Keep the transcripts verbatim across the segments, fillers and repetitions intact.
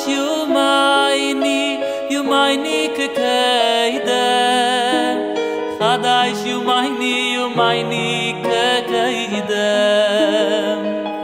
יומייני יומייני כקיידם חדש יומייני יומייני כקיידם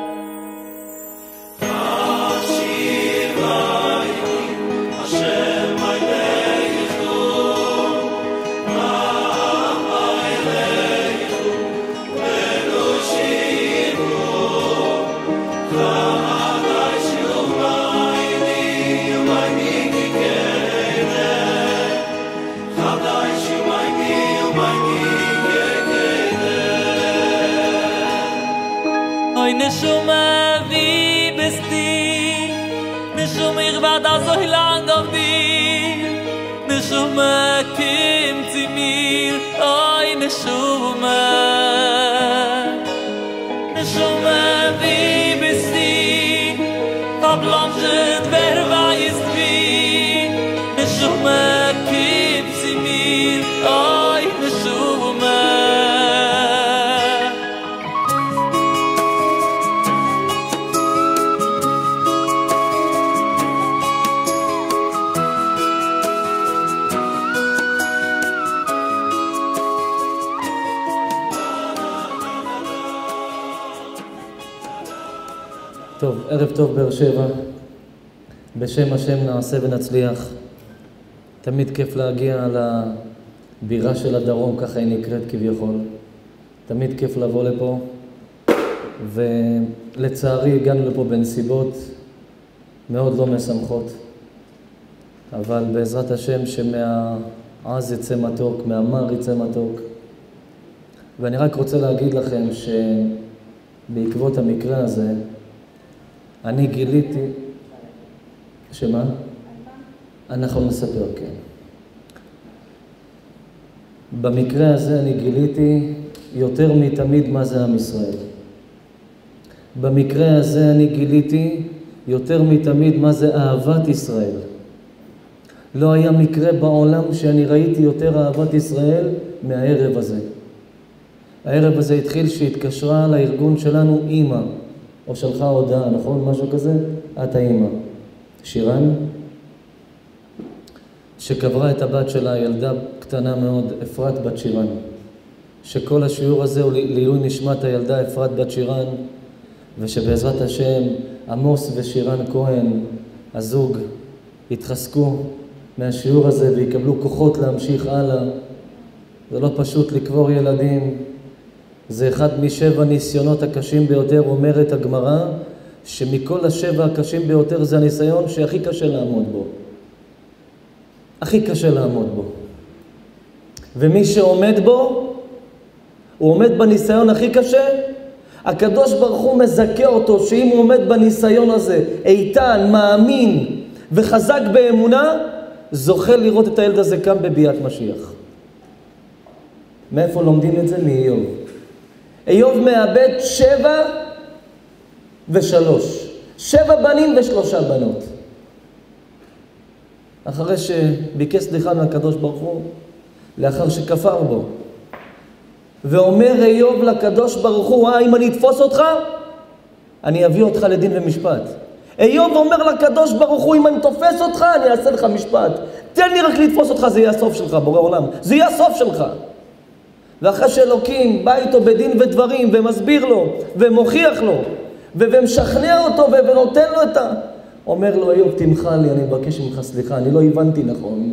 Neshuma wie bist du Neshuma ich war da so lang auf dir Neshuma kim zu mir Oi Neshuma Neshuma wie bist du Verblandet wer weiß wie Neshuma kim zu mir Oi Neshuma טוב, ערב טוב באר שבע, בשם השם נעשה ונצליח. תמיד כיף להגיע לבירה של הדרום, ככה היא נקראת כביכול. תמיד כיף לבוא לפה, ולצערי הגענו לפה בנסיבות מאוד לא משמחות. אבל בעזרת השם שמהעז יצא מתוק, מהמר יצא מתוק. ואני רק רוצה להגיד לכם שבעקבות המקרה הזה, אני גיליתי, שמה? אנחנו נספר, כן. במקרה הזה אני גיליתי יותר מתמיד מה זה עם ישראל. במקרה הזה אני גיליתי יותר מתמיד מה זה אהבת ישראל. לא היה מקרה בעולם שאני ראיתי יותר אהבת ישראל מהערב הזה. הערב הזה התחיל שהתקשרה לארגון שלנו אימא. או שלחה הודעה, נכון? משהו כזה? את האמא. שירן, שקברה את הבת שלה, ילדה קטנה מאוד, אפרת בת שירן. שכל השיעור הזה הוא לעילוי נשמת הילדה אפרת בת שירן, ושבעזרת השם, עמוס ושירן כהן, הזוג, יתחזקו מהשיעור הזה ויקבלו כוחות להמשיך הלאה. זה לא פשוט לקבור ילדים. זה אחד משבע ניסיונות הקשים ביותר, אומרת הגמרא, שמכל השבע הקשים ביותר זה הניסיון שהכי קשה לעמוד בו. הכי קשה לעמוד בו. ומי שעומד בו, הוא עומד בניסיון הכי קשה, הקדוש ברוך הוא מזכה אותו שאם הוא עומד בניסיון הזה, איתן, מאמין וחזק באמונה, זוכה לראות את הילד הזה קם בביאת משיח. מאיפה לומדים את זה? מאיוב. איוב מאבד שבע ושלוש. שבע בנים ושלושה בנות. אחרי שביקש סליחה מהקדוש ברוך הוא, לאחר שכפר בו. ואומר איוב לקדוש ברוך הוא, אה, אם אני אתפוס אותך, אני אביא אותך לדין ומשפט. איוב אומר לקדוש ברוך הוא, אם אני תופס אותך, אני אעשה לך משפט. תן לי רק לתפוס אותך, זה יהיה הסוף שלך, בורא עולם. זה יהיה הסוף שלך. ואחרי שאלוקים בא איתו בדין ודברים ומסביר לו ומוכיח לו ומשכנע אותו ונותן לו את ה... אומר לו, איוב, תמחה לי, אני מבקש ממך סליחה, אני לא הבנתי נכון.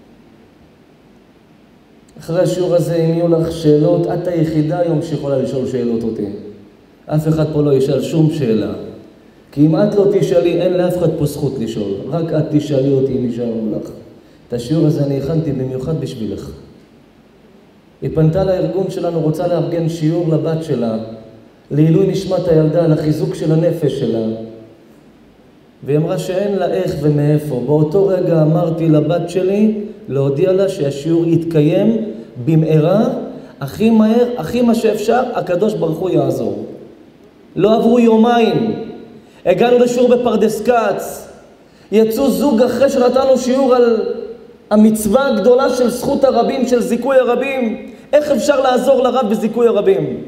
אחרי השיעור הזה, אם יהיו לך שאלות, את היחידה היום שיכולה לשאול שאלות אותי. אף אחד פה לא ישאל שום שאלה. כי אם את לא תשאלי, אין לאף אחד פה זכות לשאול. רק את תשאלי אותי אם ישאלו לך. את השיעור הזה אני הכנתי במיוחד בשבילך. היא פנתה לארגון שלנו, רוצה לארגן שיעור לבת שלה, לעילוי נשמת הילדה, לחיזוק של הנפש שלה. והיא אמרה שאין לה איך ומאיפה. באותו רגע אמרתי לבת שלי להודיע לה שהשיעור יתקיים במהרה, הכי מהר, הכי מה שאפשר, הקדוש ברוך הוא יעזור. לא עברו יומיים. הגענו לשיעור בפרדס כץ. יצאו זוג אחרי שנתנו שיעור על המצווה הגדולה של זכות הרבים, של זיכוי הרבים. איך אפשר לעזור לרב בזיכוי הרבים?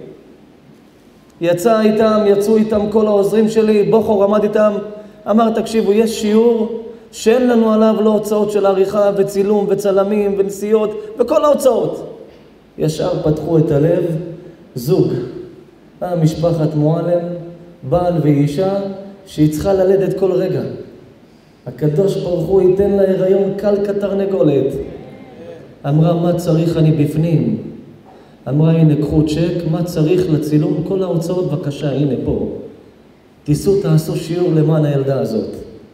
יצא איתם, יצאו איתם כל העוזרים שלי, בוחר עמד איתם, אמר, תקשיבו, יש שיעור שאין לנו עליו לא הוצאות של עריכה וצילום וצלמים ונסיעות וכל ההוצאות. ישר פתחו את הלב, זוג, משפחת מועלם, בעל ואישה, שהיא צריכה ללדת כל רגע. הקדוש ברוך הוא ייתן לה הריון קל כתרנגולת. אמרה, מה צריך אני בפנים? אמרה, הנה קחו צ'ק, מה צריך לצילום? כל ההוצאות בבקשה, הנה פה. תיסו, תעשו שיעור למען הילדה הזאת.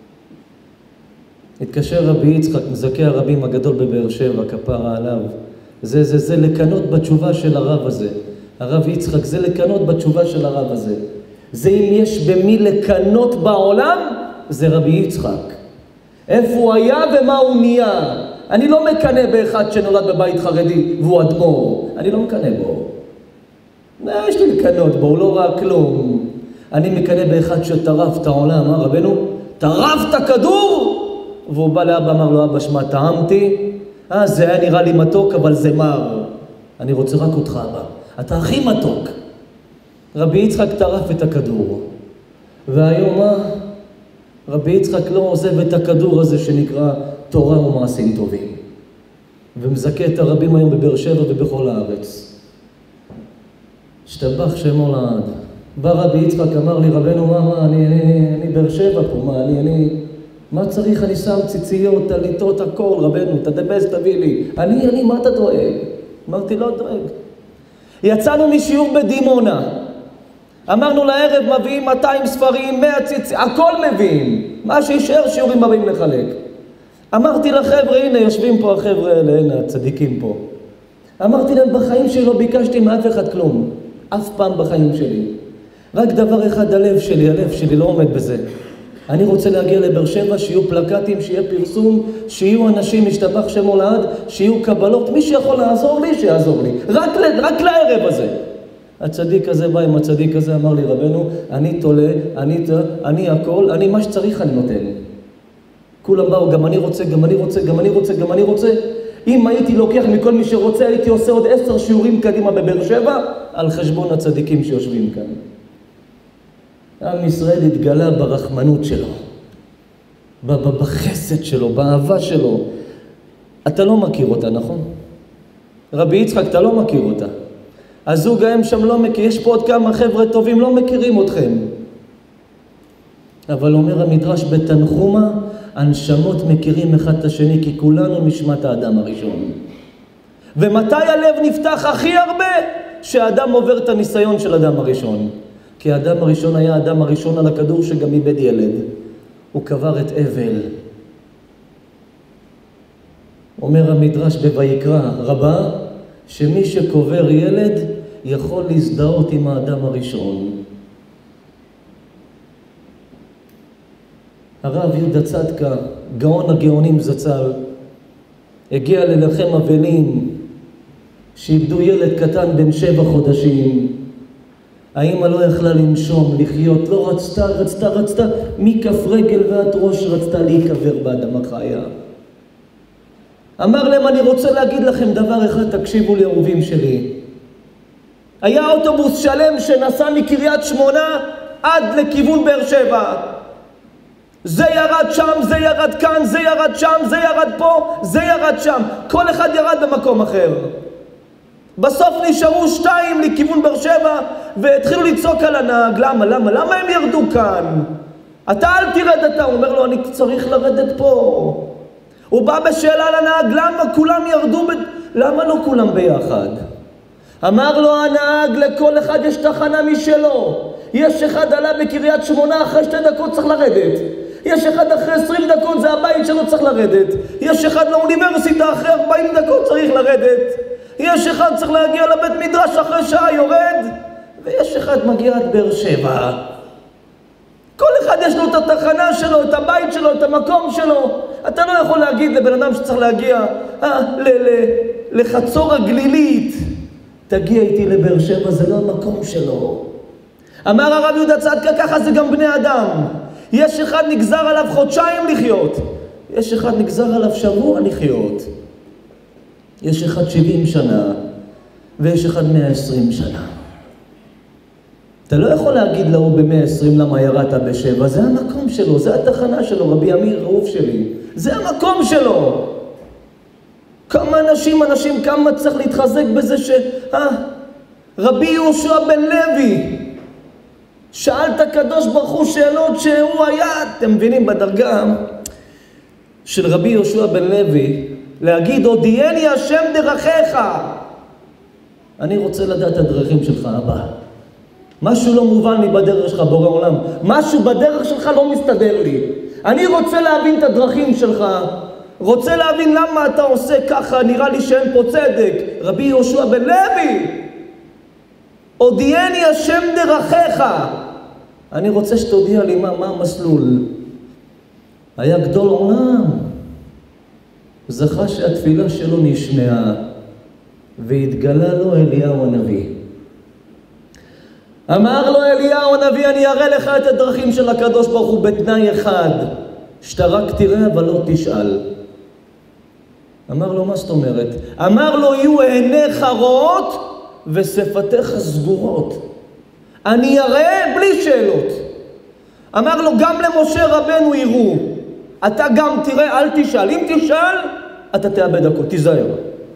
התקשר רבי יצחק, מזכה הרבים הגדול בבאר שבע, כפרה עליו. זה, זה, זה לקנות בתשובה של הרב הזה. הרב יצחק, זה לקנות בתשובה של הרב הזה. זה אם יש במי לקנות בעולם, זה רבי יצחק. איפה הוא היה ומה הוא נהיה. אני לא מקנה באחד שנולד בבית חרדי והוא אדמו"ר. אני לא מקנה בו. יש לי לקנות בו, הוא לא ראה כלום. אני מקנה באחד שטרף את העולם, מה רבנו? טרף את הכדור! והוא בא לאבא, אמר לו, אבא שמה, טעמתי? אה, זה היה נראה לי מתוק, אבל זה מר. אני רוצה רק אותך, אבא. אתה הכי מתוק. רבי יצחק טרף את הכדור. והיום מה? רבי יצחק לא עוזב את הכדור הזה שנקרא תורה ומעשים טובים. ומזכה את הרבים היום בבאר שבע ובכל הארץ. השתבח שמו לעד. בא רבי יצחק, אמר לי, רבנו, מה, מה, אני, אני, אני באר שבע פה, מה, אני, אני, מה צריך? אני שם ציציות, תליטות, הכל, רבנו, תדבס, תביא לי. אני, אני, מה אתה דואג? אמרתי, לא דואג. יצאנו משיעור בדימונה. אמרנו לערב, מביאים מאתיים ספרים, מאה ציציות, הכל מביאים. מה שישאר שיעורים באים לחלק. אמרתי לחבר'ה, הנה, יושבים פה החבר'ה האלה, הנה, הצדיקים פה. אמרתי להם, בחיים שלי לא ביקשתי מאף אחד כלום. אף פעם בחיים שלי. רק דבר אחד, הלב שלי, הלב שלי לא עומד בזה. אני רוצה להגיע לבאר שבע, שיהיו פלקטים, שיהיה פרסום, שיהיו אנשים, משתבח שמו לעד, שיהיו קבלות, מי שיכול לעזור לי, שיעזור לי. רק, רק לערב הזה. הצדיק הזה בא עם הצדיק הזה, אמר לי, רבנו, אני תולה, אני, אני הכל, אני מה שצריך אני נותן. כולם באו, גם אני רוצה, גם אני רוצה, גם אני רוצה, גם אני רוצה. אם הייתי לוקח מכל מי שרוצה, הייתי עושה עוד עשר שיעורים קדימה בבאר שבע, על חשבון הצדיקים שיושבים כאן. עם ישראל התגלה ברחמנות שלו, בחסד שלו, באהבה שלו. אתה לא מכיר אותה, נכון? רבי יצחק, אתה לא מכיר אותה. הזוג ההם שם לא מכיר, יש פה עוד כמה חבר'ה טובים, לא מכירים אתכם. אבל אומר המדרש בתנחומה, הנשמות מכירים אחד את השני, כי כולנו נשמת האדם הראשון. ומתי הלב נפתח הכי הרבה? שהאדם עובר את הניסיון של האדם הראשון. כי האדם הראשון היה האדם הראשון על הכדור שגם איבד ילד. הוא קבר את אבל. אומר המדרש בויקרא רבה, שמי שקובר ילד יכול להזדהות עם האדם הראשון. הרב יהודה צדקה, גאון הגאונים זצ"ל, הגיע לנחם אבלים שאיבדו ילד קטן בן שבע חודשים. האמא לא יכלה לנשום, לחיות, לא רצתה, רצתה, רצתה, מכף רגל ועד ראש רצתה להיקבר באדמה חיה. אמר להם, אני רוצה להגיד לכם דבר אחד, תקשיבו לי אהובים שלי. היה אוטובוס שלם שנסע מקריית שמונה עד לכיוון באר שבע. זה ירד שם, זה ירד כאן, זה ירד שם, זה ירד פה, זה ירד שם. כל אחד ירד במקום אחר. בסוף נשארו שתיים לכיוון באר שבע, והתחילו לצעוק על הנהג. למה? למה? למה הם ירדו כאן? אתה אל תרד אתה. הוא אומר לו, אני צריך לרדת פה. הוא בא בשאלה לנהג, למה כולם ירדו? ב... למה לא כולם ביחד? אמר לו הנהג, לכל אחד יש תחנה משלו. יש אחד עלה בקריית שמונה, אחרי שתי דקות צריך לרדת. יש אחד אחרי עשרים דקות, זה הבית שלו צריך לרדת. יש אחד לאוניברסיטה, אחרי ארבעים דקות צריך לרדת. יש אחד צריך להגיע לבית מדרש, אחרי שעה יורד. ויש אחד מגיע עד באר שבע. כל אחד יש לו את התחנה שלו, את הבית שלו, את המקום שלו. אתה לא יכול להגיד לבן אדם שצריך להגיע אה, ל- ל- לחצור הגלילית. תגיע איתי לבאר שבע, זה לא המקום שלו. אמר הרב יהודה צדקה, ככה זה גם בני אדם. יש אחד נגזר עליו חודשיים לחיות. יש אחד נגזר עליו שבוע לחיות. יש אחד שבעים שנה, ויש אחד מאה ועשרים שנה. אתה לא יכול להגיד לו ב-מאה ועשרים למה ירדת בשבע, זה המקום שלו, זה התחנה שלו, רבי אמיר רעוף שלי. זה המקום שלו. כמה אנשים, אנשים, כמה צריך להתחזק בזה ש... אה, רבי יהושע בן לוי, שאל את הקדוש ברוך הוא שאלות שהוא היה, אתם מבינים, בדרגה של רבי יהושע בן לוי, להגיד, הודיעני השם דרכיך. אני רוצה לדעת את הדרכים שלך, אבא. משהו לא מובן לי בדרך שלך, בורא עולם. משהו בדרך שלך לא מסתדר לי. אני רוצה להבין את הדרכים שלך. רוצה להבין למה אתה עושה ככה, נראה לי שאין פה צדק. רבי יהושע בן לוי, הודיעני השם דרכיך. אני רוצה שתודיע לי מה, מה המסלול. היה גדול עולם. זכה שהתפילה שלו נשמעה, והתגלה לו אליהו הנביא. אמר לו אליהו הנביא, אני אראה לך את הדרכים של הקדוש ברוך הוא בתנאי אחד, שאתה רק תראה אבל לא תשאל. אמר לו, מה זאת אומרת? אמר לו, יהיו עיניך רואות ושפתיך סגורות. אני אראה בלי שאלות. אמר לו, גם למשה רבנו יראו. אתה גם תראה, אל תשאל. אם תשאל, אתה תאבד הכל, תיזהר.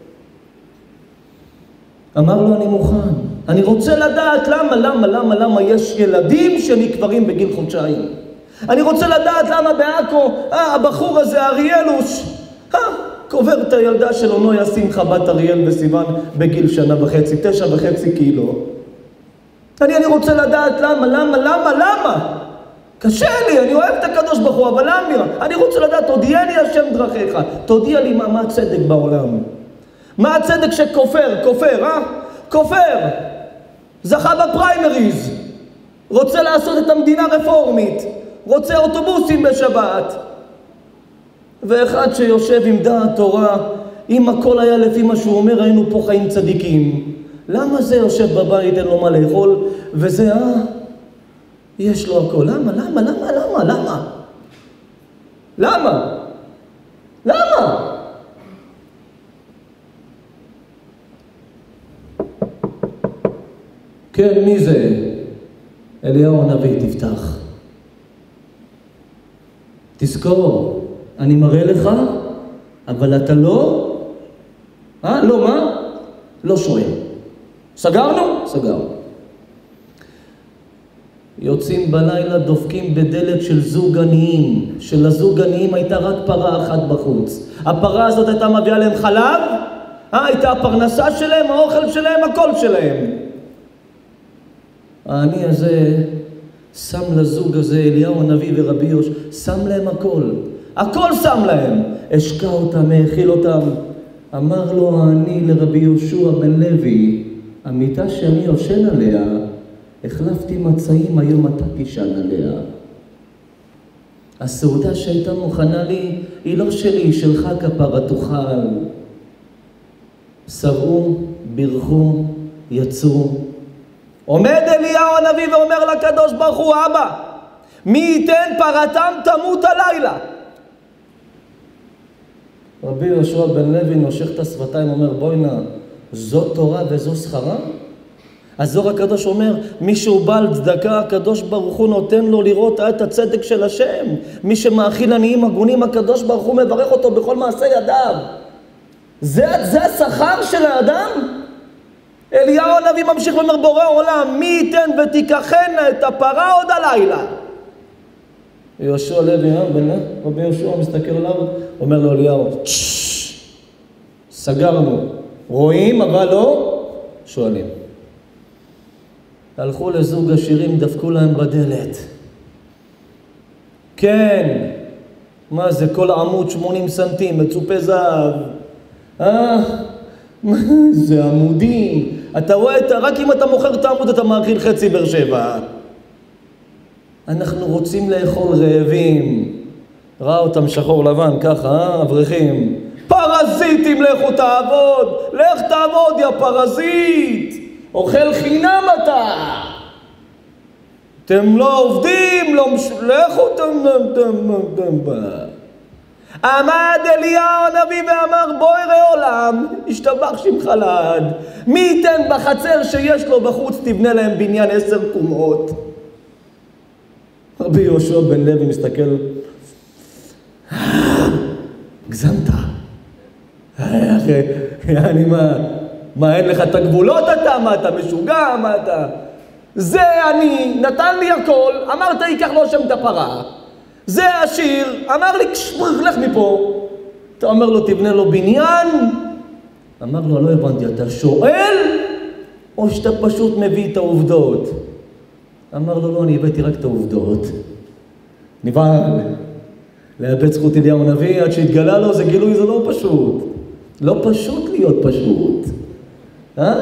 אמר לו, אני מוכן. אני רוצה לדעת למה, למה, למה, למה יש ילדים שנקברים בגיל חודשיים. אני רוצה לדעת למה בעכו, אה, הבחור הזה, אריאלוש, אה, קובר את הילדה שלו, נויה שמחה, בת אריאל וסיוון, בגיל שנה וחצי, תשע וחצי קילו. אני, אני רוצה לדעת למה, למה, למה, למה? קשה לי, אני אוהב את הקדוש ברוך הוא, אבל למה? אני רוצה לדעת, תודיעני השם דרכיך, תודיע לי מה, מה הצדק בעולם. מה הצדק שכופר, כופר, אה? כופר. זכה בפריימריז. רוצה לעשות את המדינה רפורמית. רוצה אוטובוסים בשבת. ואחד שיושב עם דעת תורה, אם הכל היה לפי מה שהוא אומר, היינו פה חיים צדיקים. למה זה יושב בבית, אין לו מה לאכול, וזה, אה? יש לו הכל. למה, למה, למה, למה, למה? למה? למה? כן, מי זה? אליהו הנביא, תפתח. תזכור, אני מראה לך, אבל אתה לא? אה, לא, מה? לא שואל. סגרנו? סגרנו. יוצאים בלילה, דופקים בדלת של זוג עניים. של הזוג עניים הייתה רק פרה אחת בחוץ. הפרה הזאת הייתה מביאה להם חלב, אה, הייתה הפרנסה שלהם, האוכל שלהם, הכל שלהם. העני הזה שם לזוג הזה, אליהו הנביא ורבי יהושע, שם להם הכל. הכל שם להם. השקע אותם, האכיל אותם. אמר לו העני לרבי יהושע בן לוי, המיטה שאני יושן עליה, החלפתי מצעים, היום אתה תישן עליה. הסעודה שהייתה מוכנה לי, היא לא שלי, היא שלך כפרה תאכל. שבעו, בירכו, יצאו. עומד אליהו הנביא ואומר לקדוש ברוך הוא, אבא, מי ייתן פרתם תמות הלילה. רבי יהושע בן לוי נושך את השפתיים, אומר, בואי נא, זו תורה וזו שכרה? הזוהר הקדוש אומר, מי שהוא בעל צדקה, הקדוש ברוך הוא נותן לו לראות את הצדק של השם. מי שמאכיל עניים הגונים, הקדוש ברוך הוא מברך אותו בכל מעשה ידיו. זה, זה השכר של האדם? אליהו הנביא ממשיך ואומר, בורא עולם, מי ייתן ותיקחנה את הפרה עוד הלילה? יהושע לוי, רבי יהושע מסתכל עליו, אומר לו אליהו, סגרנו, רואים אבל לא שואלים. הלכו לזוג עשירים, דפקו להם בדלת. כן, מה זה, כל עמוד שמונים סנטים, מצופה זהב. אה, זה עמודים. אתה רואה, רק אם אתה מוכר את העמוד, אתה מאכיל חצי באר שבע. אנחנו רוצים לאכול רעבים. ראה אותם שחור לבן, ככה, אה, אברכים. פרזיטים, לכו תעבוד. לך תעבוד, יא פרזיט. אוכל חינם אתה. אתם לא עובדים, לא מש... לכו אתם... עמד אליהו הנביא ואמר, בורא עולם, השתבח שמך לעד, מי ייתן בחצר שיש לו בחוץ תבנה להם בניין עשר קומות. רבי יהושע בן לוי מסתכל, גזמת. אחי, אני מה, מה אין לך את הגבולות אתה? מה אתה משוגע? מה אתה? זה אני, נתן לי הכל, אמרת ייקח לו שם את הפרה. זה העשיר, אמר לי, לך מפה. אתה אומר לו, תבנה לו בניין? אמר לו, לא הבנתי, אתה שואל? או שאתה פשוט מביא את העובדות? אמר לו, לא, אני הבאתי רק את העובדות. נבעל, לאבד זכות אליהו הנביא, עד שהתגלה לו, זה גילוי, זה לא פשוט. לא פשוט להיות פשוט. אה?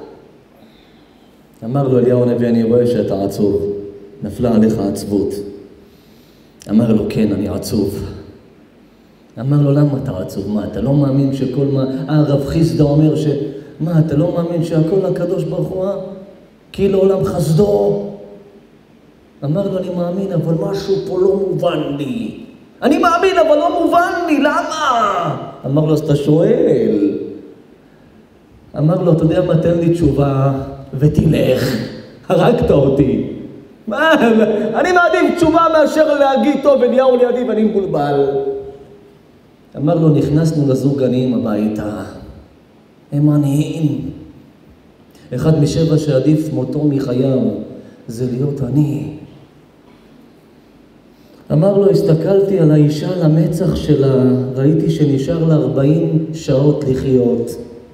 אמר לו אליהו הנביא, אני רואה שאתה עצוב. נפלה עליך עצבות. אמר לו, כן, אני עצוב. אמר לו, למה אתה עצוב? מה, אתה לא מאמין שכל מה... אה, רב חיסדא אומר ש... מה, אתה לא מאמין שהכל הקדוש ברוך הוא? כי לעולם חסדו. אמר לו, אני מאמין, אבל משהו פה לא מובן לי. אני מאמין, אבל לא מובן לי, למה? אמר לו, אז אתה שואל. אמר לו, אתה יודע מה, תן לי תשובה ותלך. הרגת אותי. מה? אני מעדיף תשובה מאשר להגיד, טוב, אליהו לידי ואני מבולבל. אמר לו, נכנסנו לזוג עניים הביתה. הם עניים. אחד משבע שעדיף מותו מחייו, זה להיות עני. אמר לו, הסתכלתי על האישה למצח שלה, ראיתי שנשאר לה ארבעים שעות לחיות.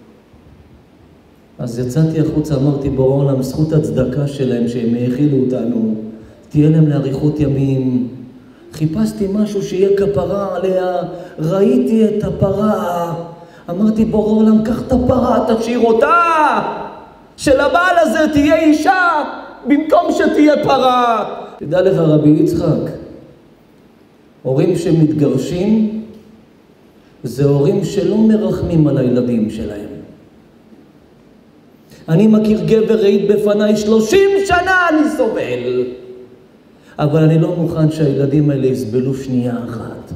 אז יצאתי החוצה, אמרתי, בורא עולם, זכות הצדקה שלהם שהם האכילו אותנו, תהיה להם לאריכות ימים. חיפשתי משהו שיהיה כפרה עליה, ראיתי את הפרה. אמרתי, בורא עולם, קח את הפרה, תשאיר אותה. שלבעל הזה תהיה אישה, במקום שתהיה פרה. תדע לך רבי יצחק, הורים שמתגרשים, זה הורים שלא מרחמים על הילדים שלהם. אני מכיר גבר, ראית בפניי, שלושים שנה אני סובל. אבל אני לא מוכן שהילדים האלה יסבלו שנייה אחת.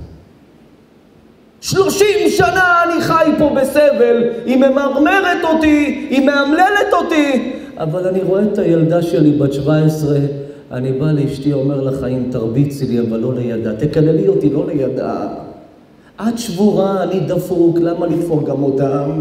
שלושים שנה אני חי פה בסבל, היא ממרמרת אותי, היא מאמללת אותי. אבל אני רואה את הילדה שלי בת שבע עשרה, אני בא לאשתי, אומר לך, אם תרביצי לי, אבל לא לידה. תקללי אותי, לא לידה. את שבורה, אני דפוק, למה לדפוק גם אותם?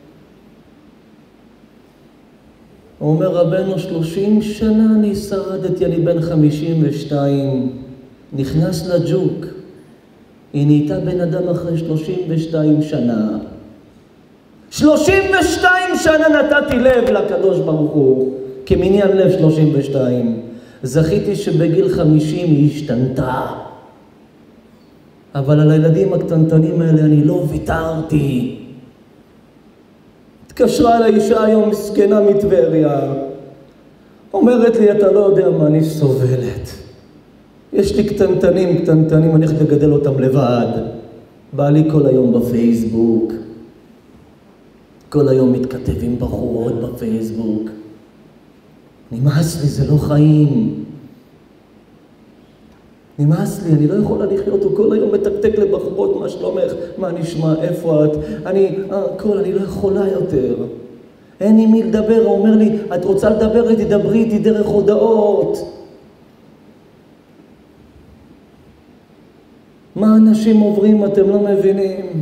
הוא אומר, רבנו, שלושים שנה אני שרדתי, אני בן חמישים ושתיים, נכנס לג'וק. היא נהייתה בן אדם אחרי שלושים ושתיים שנה. שלושים ושתיים שנה נתתי לב לקדוש ברוך הוא, כמניין לב שלושים ושתיים. זכיתי שבגיל חמישים היא השתנתה. אבל על הילדים הקטנטנים האלה אני לא ויתרתי. התקשרה לאישה היום מסכנה מטבריה. אומרת לי, אתה לא יודע מה אני סובלת. יש לי קטנטנים, קטנטנים, אני הולך לגדל אותם לבד. בא לי כל היום בפייסבוק. כל היום מתכתב עם בחורות בפייסבוק. נמאס לי, זה לא חיים. נמאס לי, אני לא יכולה לחיות, הוא כל היום מתקתק לבחורות, מה שלומך, מה נשמע, איפה את? אני, הכל, אני לא יכולה יותר. אין עם מי לדבר, הוא אומר לי, את רוצה לדבר איתי, דברי איתי דרך הודעות. מה אנשים עוברים, אתם לא מבינים?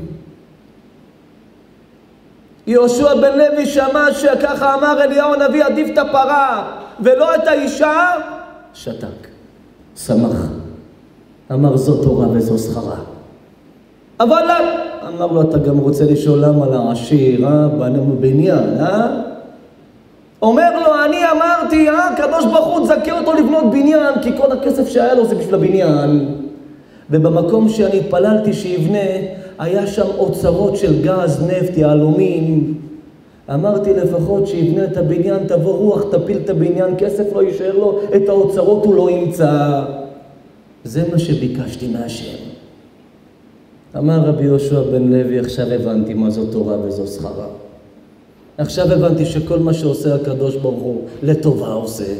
יהושע בן לוי שמע שככה אמר אליהו הנביא, עדיף את הפרה ולא את האישה, שתק, שמח. אמר, זו תורה וזו שכרה. אבל אמר לו, אתה גם רוצה לשאול למה לעשיר, אה? בנו בניין, אה? אומר לו, אני אמרתי, אה? קדוש ברוך הוא תזכה אותו לבנות בניין, כי כל הכסף שהיה לו זה בשביל הבניין. ובמקום שאני התפללתי שיבנה, היה שם אוצרות של גז, נפט, יהלומים. אמרתי לפחות שיבנה את הבניין, תבוא רוח, תפיל את הבניין, כסף לא יישאר לו, את האוצרות הוא לא ימצא. זה מה שביקשתי מהשם. אמר רבי יהושע בן לוי, עכשיו הבנתי מה זו תורה וזו שכרה. עכשיו הבנתי שכל מה שעושה הקדוש ברוך הוא לטובה עושה.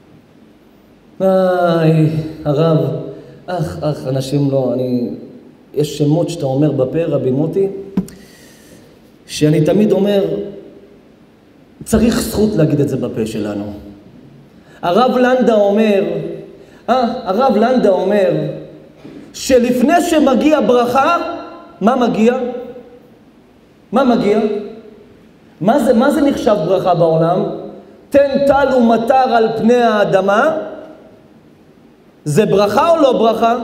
איי, הרב, אך, אך, אנשים לא, אני... יש שמות שאתה אומר בפה, רבי מוטי, שאני תמיד אומר, צריך זכות להגיד את זה בפה שלנו. הרב לנדה אומר, אה, הרב לנדה אומר, שלפני שמגיע ברכה, מה מגיע? מה מגיע? מה זה, מה זה נחשב ברכה בעולם? תן טל ומטר על פני האדמה. זה ברכה או לא ברכה?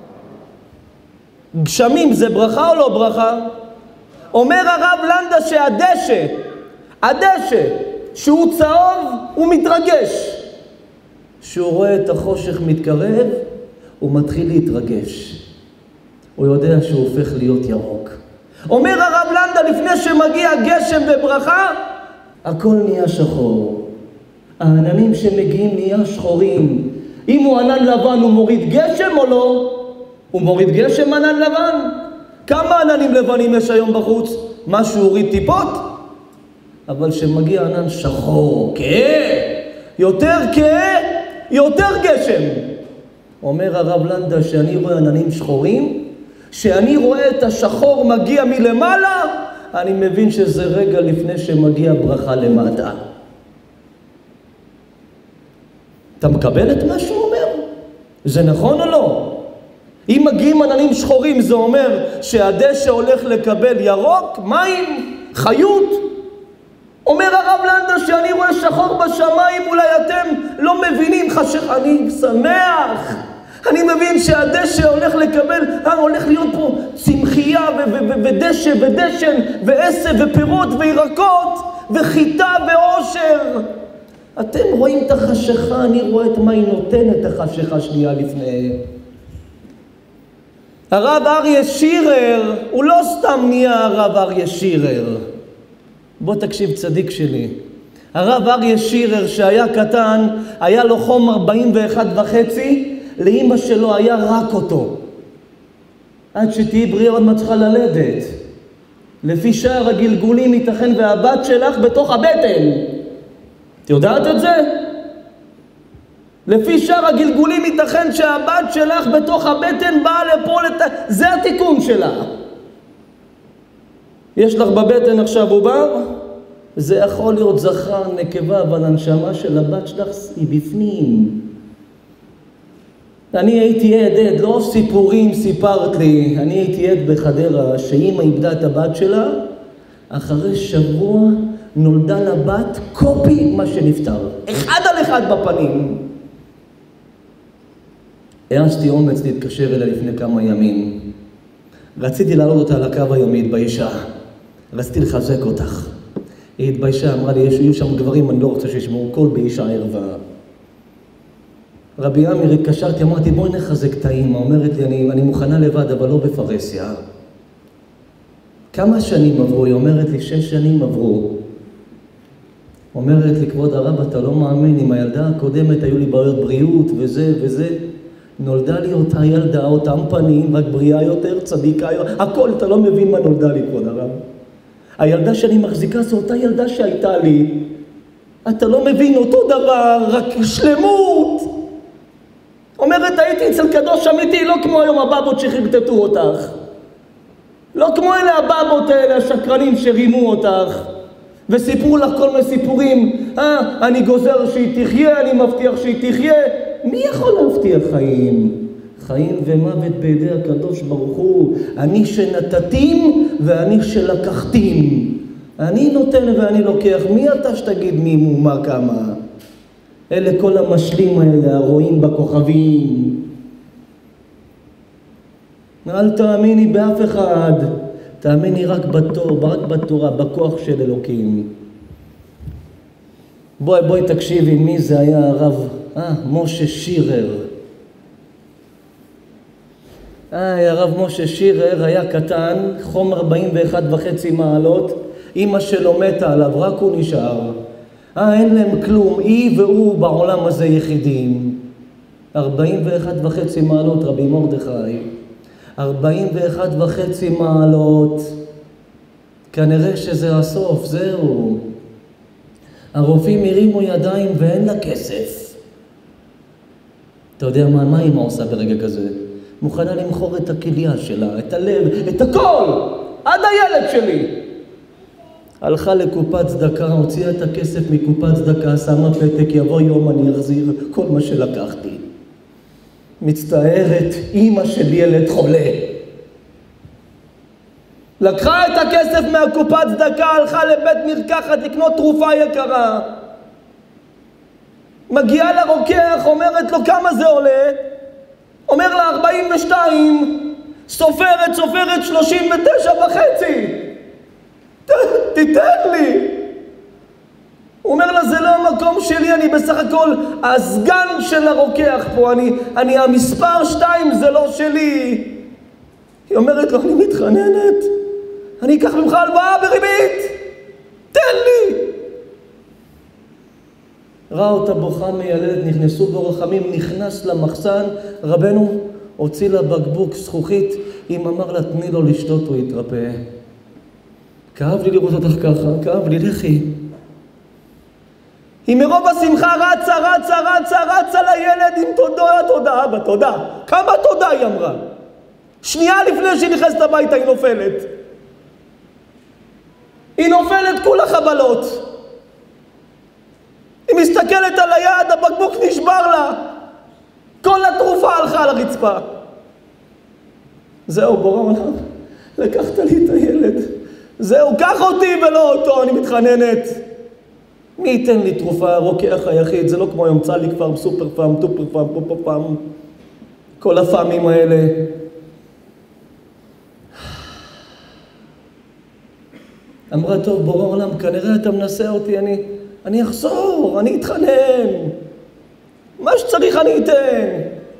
גשמים זה ברכה או לא ברכה? אומר הרב לנדה שהדשא, הדשא, שהוא צהוב, הוא מתרגש. שהוא רואה את החושך מתקרב, הוא מתחיל להתרגש. הוא יודע שהוא הופך להיות ירוק. אומר הרב לנדה, לפני שמגיע גשם וברכה, הכל נהיה שחור. העננים שמגיעים נהיה שחורים. אם הוא ענן לבן, הוא מוריד גשם או לא? הוא מוריד גשם ענן לבן? כמה עננים לבנים יש היום בחוץ? משהו הוריד טיפות? אבל שמגיע ענן שחור, כהה, יותר כהה, יותר גשם. אומר הרב לנדה שאני רואה עננים שחורים, שאני רואה את השחור מגיע מלמעלה, אני מבין שזה רגע לפני שמגיע ברכה למטה. אתה מקבל את מה שהוא אומר? זה נכון או לא? אם מגיעים עננים שחורים זה אומר שהדשא הולך לקבל ירוק, מים, חיות. אומר הרב לנדה שאני רואה שחור בשמיים, אולי אתם לא מבינים חשך, אני שמח. אני מבין שהדשא הולך לקבל, הולך להיות פה צמחייה ודשא ודשן ועשב ופירות וירקות וחיטה ואושר. אתם רואים את החשכה, אני רואה את מה היא נותנת החשכה שנייה לפני. הרב אריה שירר, הוא לא סתם נהיה הרב אריה שירר. בוא תקשיב צדיק שלי. הרב אריה שירר שהיה קטן, היה לו חום ארבעים ואחת וחצי, לאמא שלו היה רק אותו. עד שתהי בריאה עוד מצחה ללדת. לפי שער הגלגולים ייתכן והבת שלך בתוך הבטן. את יודעת את זה? לפי שער הגלגולים ייתכן שהבת שלך בתוך הבטן באה לפה לת... זה התיקון שלה. יש לך בבטן עכשיו עובר? זה יכול להיות זכר, נקבה, אבל הנשמה של הבת שלך היא בפנים. אני הייתי עד, לא סיפורים סיפרת לי, אני הייתי עד בחדרה שאמא איבדה את הבת שלה, אחרי שבוע נולדה לבת קופי מה שנפטר. אחד על אחד בפנים. העזתי אומץ להתקשר אליה לפני כמה ימים. רציתי לעלות אותה על הקו היום, היא התביישה. רציתי לחזק אותך. היא התביישה, אמרה לי, יש שם גברים, אני לא רוצה שישמעו קול באישה ערווה. רבי אמיר התקשרתי, אמרתי, בואי נחזק את האמא. אומרת לי, אני, אני מוכנה לבד, אבל לא בפרסיה. כמה שנים עברו? היא אומרת לי, שש שנים עברו. אומרת לי, כבוד הרב, אתה לא מאמין, עם הילדה הקודמת היו לי בעיות בריאות וזה וזה. נולדה לי אותה ילדה, אותם פנים, רק בריאה יותר, צדיקה יותר, הכל, אתה לא מבין מה נולדה לי, כבוד הרב. הילדה שאני מחזיקה זו אותה ילדה שהייתה לי. אתה לא מבין, אותו דבר, רק שלמות. אומרת, הייתי אצל קדוש אמיתי, לא כמו היום הבבות שחרטטו אותך. לא כמו אלה הבבות האלה, השקרנים שרימו אותך. וסיפרו לך כל מיני סיפורים, אה, אני גוזר שהיא תחיה, אני מבטיח שהיא תחיה. מי יכול להבטיח חיים? חיים ומוות בידי הקדוש ברוך הוא. אני שנתתים ואני שלקחתים. אני נותן ואני לוקח. מי אתה שתגיד מי מומה כמה? אלה כל המשלים האלה, הרואים בכוכבים. אל תאמיני באף אחד. תאמיני רק בתור, רק בתורה, בכוח של אלוקים. בואי, בואי תקשיבי מי זה היה הרב, אה, משה שירר. אה, הרב משה שירר היה קטן, חום ארבעים ואחת וחצי מעלות, אמא שלו מתה עליו, רק הוא נשאר. אה, אין להם כלום, היא והוא בעולם הזה יחידים. ארבעים ואחת וחצי מעלות, רבי מרדכי. ארבעים ואחת וחצי מעלות. כנראה שזה הסוף, זהו. הרופאים הרימו ידיים ואין לה כסף. אתה יודע מה, מה אמא עושה ברגע כזה? מוכנה למכור את הכליה שלה, את הלב, את הכל, עד הילד שלי. הלכה לקופת צדקה, הוציאה את הכסף מקופת צדקה, שמה פתק, יבוא יום אני אחזיר כל מה שלקחתי. מצטערת, אמא של ילד חולה. לקחה את הכסף מהקופת צדקה, הלכה לבית מרקחת לקנות תרופה יקרה. מגיעה לרוקח, אומרת לו כמה זה עולה? אומר לה ארבעים ושתיים, סופרת, סופרת שלושים ותשע וחצי. ת, תיתן לי. הוא אומר לה, זה לא המקום שלי, אני בסך הכל הסגן של הרוקח פה, אני, אני המספר שתיים, זה לא שלי. היא אומרת לו, אני מתחננת, אני אקח ממך הלוואה בריבית, תן לי. ראה אותה בוכה מיילדת, נכנסו ברחמים, נכנס למחסן, רבנו הוציא לה בקבוק זכוכית, אם אמר לה, תני לו לשתות, הוא יתרפא. כאב לי לראות אותך ככה, כאב לי, לכי. היא מרוב השמחה רצה, רצה, רצה, רצה לילד עם תודה, תודה, אבא, תודה. כמה תודה היא אמרה. שנייה לפני שהיא נכנסת הביתה היא נופלת. היא נופלת כולה חבלות. היא מסתכלת על היד, הבקבוק נשבר לה. כל התרופה הלכה על הרצפה. זהו, בורא עולם, לקחת לי את הילד. זהו, קח אותי ולא אותו, אני מתחננת. מי ייתן לי תרופה? הרוקח היחיד, זה לא כמו היום צליק פארם, סופר פארם, טופר פארם, פופר פארם. כל הפאמים האלה. אמרה, טוב, בורא עולם, כנראה אתה מנסה אותי, אני, אני אחזור, אני אתחנן. מה שצריך אני אתן.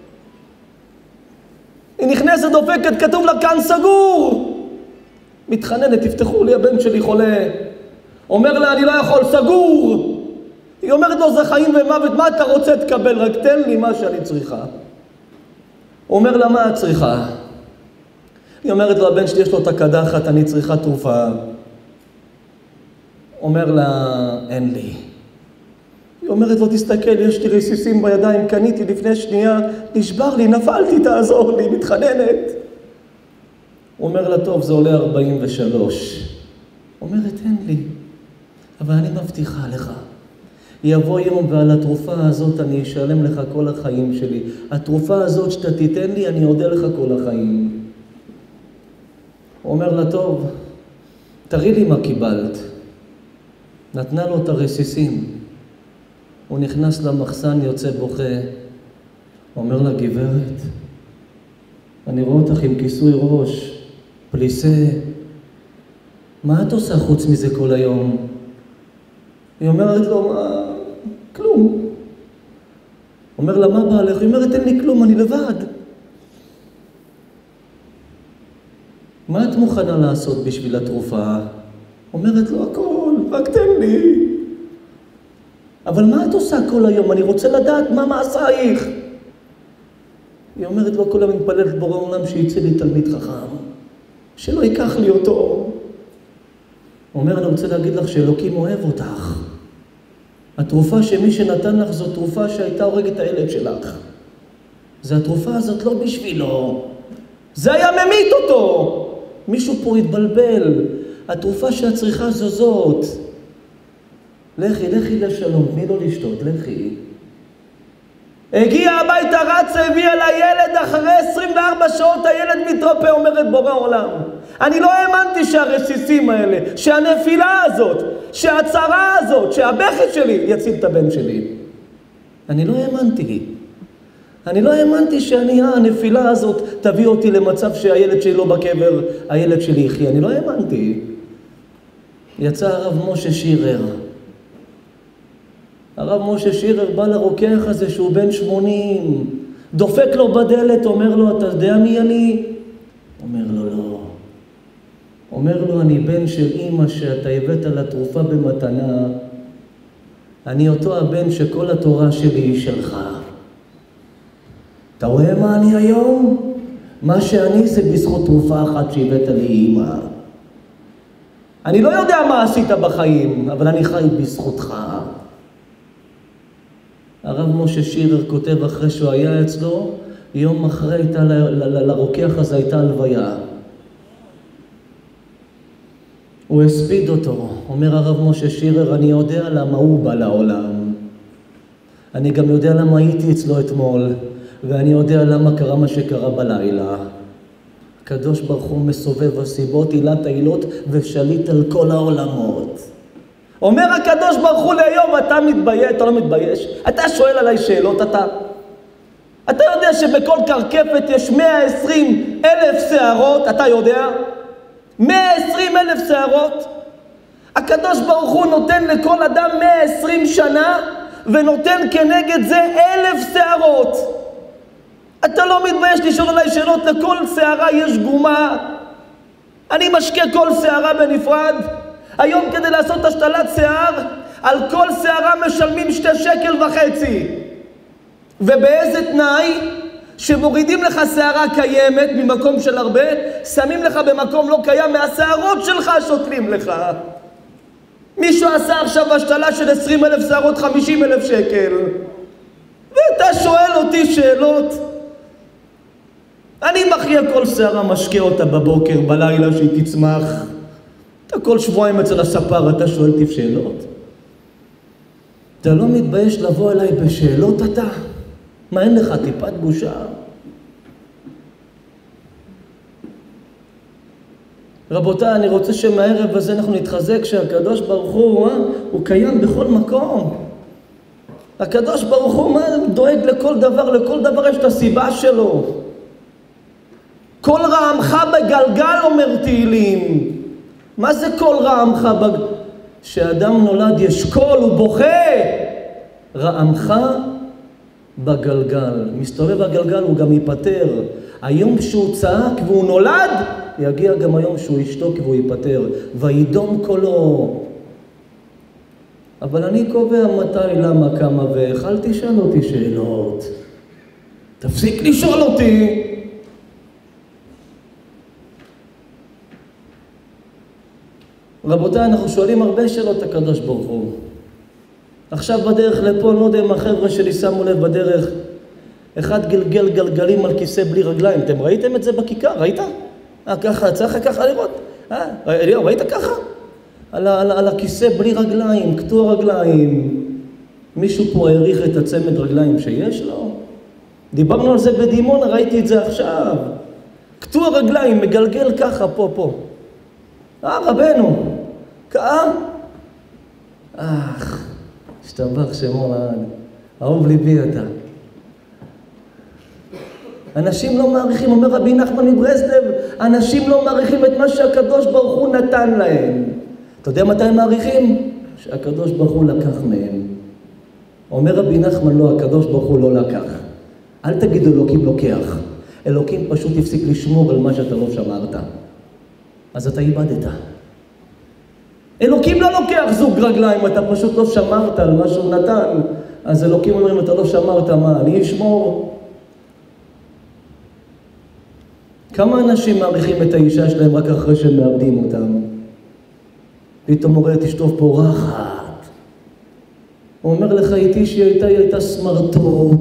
היא נכנסת, דופקת, כתוב לה כאן סגור. מתחננת, תפתחו לי, הבן שלי חולה. אומר לה, אני לא יכול, סגור. היא אומרת לו, זה חיים ומוות, מה אתה רוצה תקבל? רק תן לי מה שאני צריכה. הוא אומר לה, מה את צריכה? היא אומרת לו, הבן שלי יש לו את הקדחת, אני צריכה תרופה. אומר לה, אין לי. היא אומרת לו, תסתכל, יש לי רסיסים בידיים, קניתי לפני שנייה, נשבר לי, נפלתי, תעזור לי, מתחננת. הוא אומר לה, טוב, זה עולה ארבעים ושלוש. אומרת, אין לי, אבל אני מבטיחה לך. יבוא יום ועל התרופה הזאת אני אשלם לך כל החיים שלי. התרופה הזאת שאתה תיתן לי, אני אודה לך כל החיים. הוא אומר לה, טוב, תראי לי מה קיבלת. נתנה לו את הרסיסים. הוא נכנס למחסן, יוצא בוכה. אומר לה, גברת, אני רואה אותך עם כיסוי ראש, פליסה. מה את עושה חוץ מזה כל היום? היא אומרת לו, מה? כלום. אומר לה, מה בא לך? היא אומרת, אין לי כלום, אני לבד. מה את מוכנה לעשות בשביל התרופה? אומרת לו, הכל, רק תן לי. אבל מה את עושה כל היום? אני רוצה לדעת מה מעשייך. היא אומרת לו, כל היום מתפללת בורא עולם שיצא לי תלמיד חכם, שלא ייקח לי אותו. הוא אומר, אני רוצה להגיד לך שאלוקים אוהב אותך. התרופה שמי שנתן לך זו תרופה שהייתה הורגת את הילד שלך. זה התרופה הזאת לא בשבילו. זה היה ממית אותו. מישהו פה התבלבל. התרופה שאת צריכה זו זאת. לכי, לכי לשלום, תני לו לשתות, לכי. הגיע הביתה, רצה, הביאה לילד, אחרי עשרים וארבע שעות הילד מתרפא, אומרת בורא עולם. אני לא האמנתי שהרסיסים האלה, שהנפילה הזאת, שהצרה הזאת, שהבכי שלי יציל את הבן שלי. אני לא האמנתי. אני לא האמנתי שאני, הנפילה הזאת תביא אותי למצב שהילד שלי לא בקבר, הילד שלי יחיה. אני לא האמנתי. יצא הרב משה שירר. הרב משה שירר בא לרוקח הזה שהוא בן שמונים, דופק לו בדלת, אומר לו, אתה יודע מי אני? אומר לו, לא. אומר לו, אני בן של אמא שאתה הבאת לתרופה במתנה. אני אותו הבן שכל התורה שלי היא שלך. אתה רואה מה אני היום? מה שאני זה בזכות תרופה אחת שהבאת לי אמא. אני לא יודע מה עשית בחיים, אבל אני חי בזכותך. הרב משה שירר כותב אחרי שהוא היה אצלו, יום אחרי הייתה, לרוקח הזה הייתה הלוויה. הוא הספיד אותו. אומר הרב משה שירר, אני יודע למה הוא בא לעולם. אני גם יודע למה הייתי אצלו אתמול, ואני יודע למה קרה מה שקרה בלילה. הקדוש ברוך הוא מסובב הסיבות, עילת העילות, ושליט על כל העולמות. אומר הקדוש ברוך הוא ליום, אתה מתבייש, אתה לא מתבייש? אתה שואל עליי שאלות, אתה? אתה יודע שבכל קרקפת יש מאה ועשרים אלף שערות, אתה יודע? מאה ועשרים אלף שערות. הקדוש ברוך הוא נותן לכל אדם מאה ועשרים שנה, ונותן כנגד זה אלף שערות. אתה לא מתבייש לשאול עליי שאלות? לכל שערה יש גומה. אני משקה כל שערה בנפרד. היום כדי לעשות השתלת שיער, על כל שערה משלמים שתי שקל וחצי. ובאיזה תנאי? שמורידים לך שערה קיימת ממקום של הרבה, שמים לך במקום לא קיים, מהשערות שלך שותלים לך. מישהו עשה עכשיו השתלה של עשרים אלף שערות, חמישים אלף שקל. ואתה שואל אותי שאלות? אני מחיה כל שערה, משקה אותה בבוקר, בלילה שהיא תצמח. אתה כל שבועיים אצל הספר, אתה שואל אותי שאלות? אתה לא מתבייש לבוא אליי בשאלות אתה? מה, אין לך טיפת בושה? רבותיי, אני רוצה שמהערב הזה אנחנו נתחזק שהקדוש ברוך הוא, אה? הוא קיים בכל מקום. הקדוש ברוך הוא מה, דואג לכל דבר, לכל דבר יש את הסיבה שלו. כל רעמך בגלגל, אומר תהילים. מה זה כל רעמך בגלגל? כשאדם נולד יש קול, הוא בוכה. רעמך בגלגל. מסתובב בגלגל, הוא גם ייפטר. היום שהוא צעק והוא נולד, יגיע גם היום שהוא ישתוק והוא ייפטר. וידום קולו. אבל אני קובע מתי, למה, כמה ואיך. אל תשאל אותי שאלות. תפסיק לשאול אותי. רבותיי, אנחנו שואלים הרבה שאלות הקדוש ברוך הוא. עכשיו בדרך לפה, אני לא יודע אם החבר'ה שלי שמו לב בדרך, אחד גלגל גלגלים על כיסא בלי רגליים. אתם ראיתם את זה בכיכר? ראית? אה, ככה, צריך ככה לראות. אה, אליהו, ראית ככה? על, על, על הכיסא בלי רגליים, קטוע רגליים. מישהו פה העריך את הצמד רגליים שיש לו? דיברנו על זה בדימונה, ראיתי את זה עכשיו. קטוע רגליים, מגלגל ככה, פה, פה. אה, רבנו, כאה? אך, השתבח שמו לעד. אהוב ליבי אתה. אנשים לא מעריכים, אומר רבי נחמן מברסלב, אנשים לא מעריכים את מה שהקדוש ברוך הוא נתן להם. אתה יודע מתי הם מעריכים? שהקדוש ברוך הוא לקח מהם. אומר רבי נחמן, לא, הקדוש ברוך הוא לא לקח. אל תגידו אלוקים לוקח. אלוקים פשוט הפסיק לשמור על מה שאתה לא שמרת. אז אתה איבדת. אלוקים לא לוקח זוג רגליים, אתה פשוט לא שמרת על מה שהוא נתן. אז אלוקים אומרים, אתה לא שמרת מה, אני אשמור. כמה אנשים מעריכים את האישה שלהם רק אחרי שהם מאבדים אותם? פתאום אומר, תשטוף פה רחת. הוא אומר לך, איתי שהיא הייתה, היא הייתה סמרטות.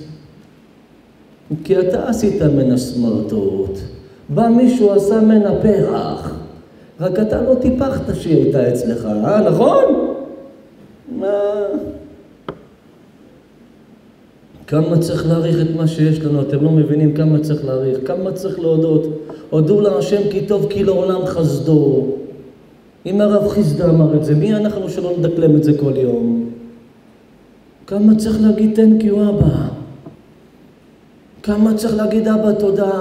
כי אתה עשית מנה סמרטות. בא מישהו עשה מנה פרח. רק אתה לא טיפחת שהיא הייתה אצלך, אה? נכון? מה? כמה צריך להעריך את מה שיש לנו, אתם לא מבינים כמה צריך להעריך, כמה צריך להודות. הודו להשם כי טוב כי לעולם חסדו. אם הרב חיסדה אמר את זה, מי אנחנו שלא נדקלם את זה כל יום? כמה צריך להגיד thank you אבא? כמה צריך להגיד אבא תודה?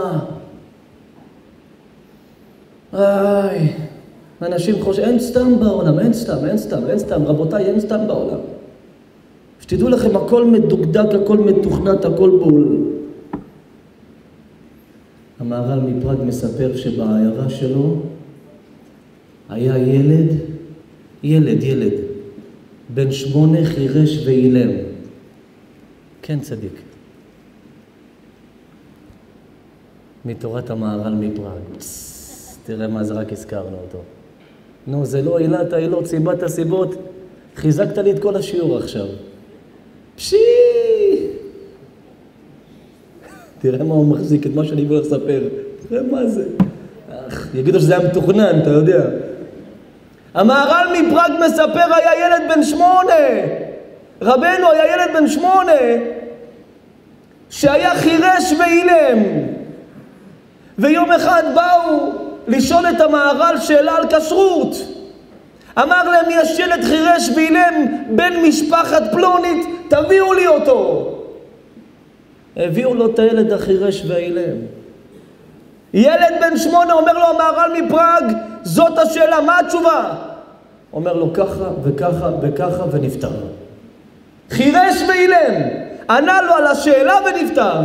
איי, אנשים חושבים, אין סתם בעולם, אין סתם, אין סתם, אין סתם, רבותיי, אין סתם בעולם. שתדעו לכם, הכל מדוקדק, הכל מתוכנת, הכל בול. המהר"ל מפראג מספר שבעיירה שלו היה ילד, ילד, ילד, בן שמונה חירש ואילם. כן, צדיק. מתורת המהר"ל מפראג. תראה מה זה, רק הזכרנו אותו. נו, זה לא עילת העילות, סיבת הסיבות. חיזקת לי את כל השיעור עכשיו. פשי! תראה מה הוא מחזיק, את מה שאני בוא לספר. תראה מה זה. אך, יגידו שזה היה מתוכנן, אתה יודע. המהר"ל מפראג מספר, היה ילד בן שמונה. רבנו היה ילד בן שמונה, שהיה חירש ואילם. ויום אחד באו לשאול את המהר"ל שאלה על כשרות. אמר להם, יש ילד חירש ואילם בן משפחת פלונית, תביאו לי אותו. הביאו לו את הילד החירש והאילם. ילד בן שמונה, אומר לו המהר"ל מפראג, זאת השאלה, מה התשובה? אומר לו ככה וככה וככה ונפטר. חירש ואילם, ענה לו על השאלה ונפטר.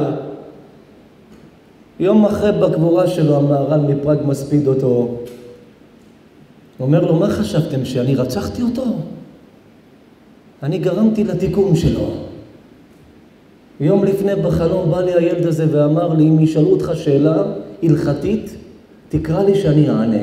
יום אחרי בקבורה שלו המהר"ל מפראג מספיד אותו. אומר לו, מה חשבתם, שאני רצחתי אותו? אני גרמתי לתיקון שלו. יום לפני בחלום בא לי הילד הזה ואמר לי, אם ישאלו אותך שאלה הלכתית, תקרא לי שאני אענה.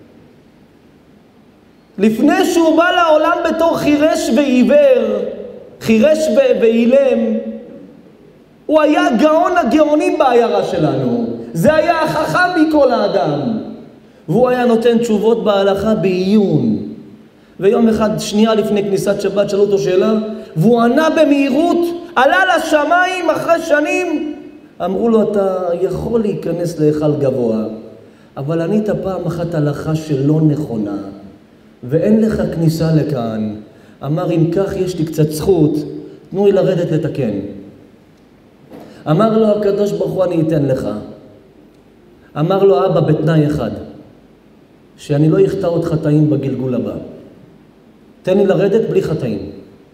לפני שהוא בא לעולם בתור חירש ועיוור, חירש ואילם, הוא היה גאון הגאונים בעיירה שלנו. זה היה החכם מכל האדם. והוא היה נותן תשובות בהלכה בעיון. ויום אחד, שנייה לפני כניסת שבת, שאלו אותו שאלה, והוא ענה במהירות, עלה לשמיים אחרי שנים. אמרו לו, אתה יכול להיכנס להיכל גבוה, אבל ענית פעם אחת הלכה שלא נכונה, ואין לך כניסה לכאן. אמר, אם כך יש לי קצת זכות, תנו לי לרדת לתקן. אמר לו הקדוש ברוך הוא, אני אתן לך. אמר לו אבא בתנאי אחד, שאני לא יחטא עוד חטאים בגלגול הבא. תן לי לרדת בלי חטאים.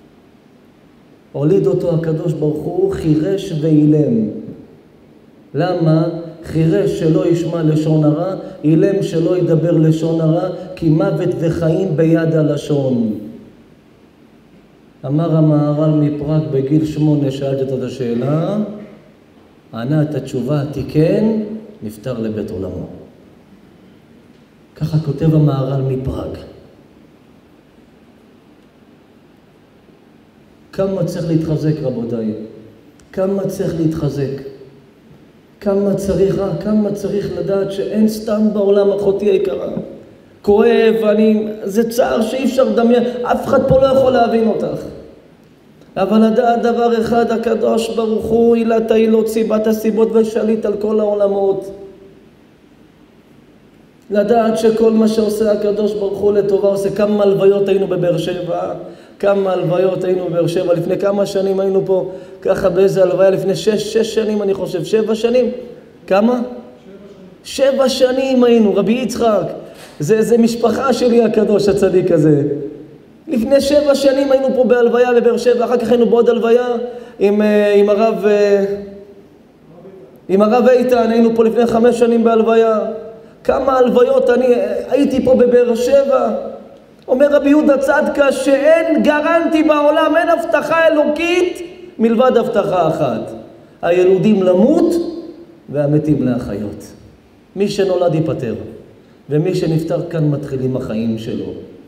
הוליד אותו הקדוש ברוך הוא חירש ואילם. למה? חירש שלא ישמע לשון הרע, אילם שלא ידבר לשון הרע, כי מוות וחיים ביד הלשון. אמר המהר"ל מפראג בגיל שמונה, שאלת את השאלה, ענה את התשובה, תיקן, נפטר לבית עולמו. ככה כותב המהר"ל מפראג. כמה צריך להתחזק, רבותיי? כמה צריך להתחזק? כמה צריך, כמה צריך לדעת שאין סתם בעולם, אחותי היקרה. כואב, אני, זה צער שאי אפשר לדמיין, אף אחד פה לא יכול להבין אותך. אבל לדעת דבר אחד, הקדוש ברוך הוא, עילת העילות, סיבת הסיבות ושליט על כל העולמות. לדעת שכל מה שעושה הקדוש ברוך הוא לטובה עושה. כמה הלוויות היינו בבאר שבע, כמה הלוויות היינו בבאר שבע, לפני כמה שנים היינו פה, ככה באיזה הלוויה, לפני שש, שש שנים אני חושב, שבע שנים? כמה? שבע שנים. שבע שנים היינו, רבי יצחק, זה, זה משפחה שלי הקדוש הצדיק הזה. לפני שבע שנים היינו פה בהלוויה בבאר שבע, אחר כך היינו בעוד הלוויה עם, עם הרב, עם הרב איתן, היינו פה לפני חמש שנים בהלוויה. כמה הלוויות, אני הייתי פה בבאר שבע. אומר רבי יהודה צדקה שאין גרנטי בעולם, אין הבטחה אלוקית מלבד הבטחה אחת. הילודים למות והמתים להחיות. מי שנולד ייפטר, ומי שנפטר כאן מתחילים החיים שלו.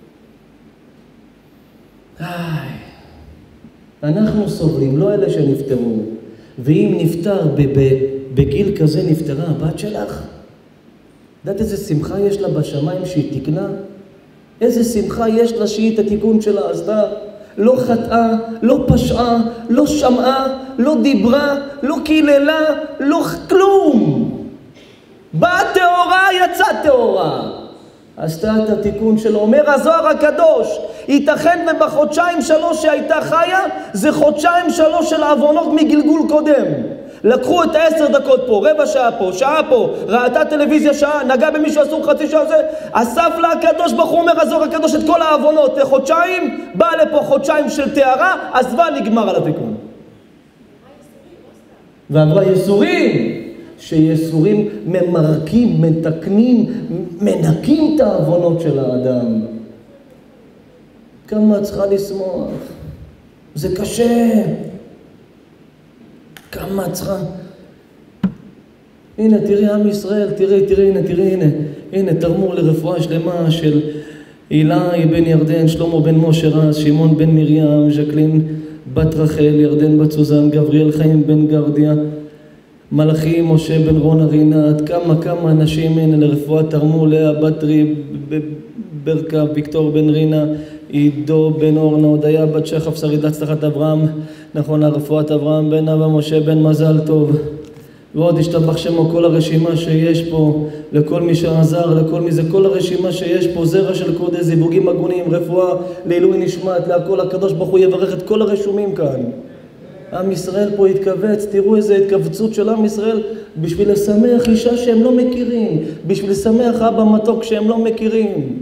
איי, אנחנו סובלים, לא אלה שנפטרו. ואם נפטר בגיל כזה, נפטרה הבת שלך, יודעת איזה שמחה יש לה בשמיים שהיא תקנה? איזה שמחה יש לה שהיא את התיקון שלה עשתה? לא חטאה, לא פשעה, לא שמעה, לא דיברה, לא קיללה, לא כלום. באה תאורה, יצאה תאורה. עשתה את התיקון שלו. אומר הזוהר הקדוש, ייתכן ובחודשיים שלוש שהייתה חיה, זה חודשיים שלוש של עוונות מגלגול קודם. לקחו את העשר דקות פה, רבע שעה פה, שעה פה, ראתה טלוויזיה שעה, נגע במישהו אסור חצי שעה זה, אסף לה הקדוש ברוך הוא, אומר הזוהר הקדוש, את כל העוונות לחודשיים, בא לפה חודשיים של תארה, עזבה, נגמר על התיקון. ועברה יסורים, שיסורים ממרקים, מתקנים, מנקים את העוונות של האדם. כמה צריכה לשמוח, זה קשה. כמה צריכה. הנה, תראי עם ישראל, תראי, תראי, הנה, תראי, הנה. הנה, תרמו לרפואה שלמה של אילי בן ירדן, שלמה בן משה רז, שמעון בן מרים, ז'קלין בת רחל, ירדן בת סוזן, גבריאל חיים בן גרדיה, מלאכי, משה בן רונה רינת, כמה כמה אנשים הנה לרפואה תרמו, לאה בטרי, ברקה, ויקטור בן רינה, עידו בן אורנה, הודיה בת שחף, שריד להצלחת אברהם, נכון לרפואת אברהם, בן אבא, משה בן מזל טוב, ועוד השתבח שמו כל הרשימה שיש פה, לכל מי שעזר, לכל מי זה, כל הרשימה שיש פה, זרע של קודש, זיווגים הגונים, רפואה, לעילוי נשמת, להכל הקדוש ברוך הוא יברך את כל הרשומים כאן. עם ישראל פה התכווץ, תראו איזה התכווצות של עם ישראל בשביל לשמח אישה שהם לא מכירים, בשביל לשמח אבא מתוק שהם לא מכירים.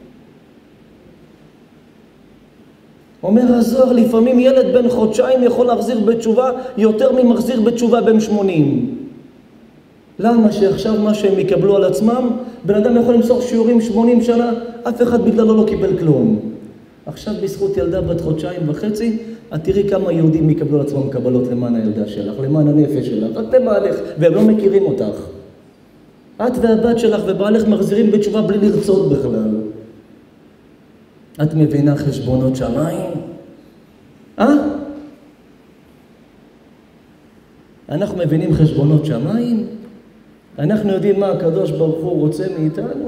אומר הזוהר, לפעמים ילד בן חודשיים יכול להחזיר בתשובה יותר ממחזיר בתשובה בן שמונים. למה? שעכשיו מה שהם יקבלו על עצמם, בן אדם יכול למסור שיעורים שמונים שנה, אף אחד בגללו לא קיבל כלום. עכשיו בזכות ילדה בת חודשיים וחצי, את תראי כמה יהודים יקבלו על עצמם קבלות למען הילדה שלך, למען הנפש שלך, את לבעלך, והם לא מכירים אותך. את והבת שלך ובעלך מחזירים בתשובה בלי לרצות בכלל. את מבינה חשבונות שמיים? אה? אנחנו מבינים חשבונות שמיים? אנחנו יודעים מה הקדוש ברוך הוא רוצה מאיתנו?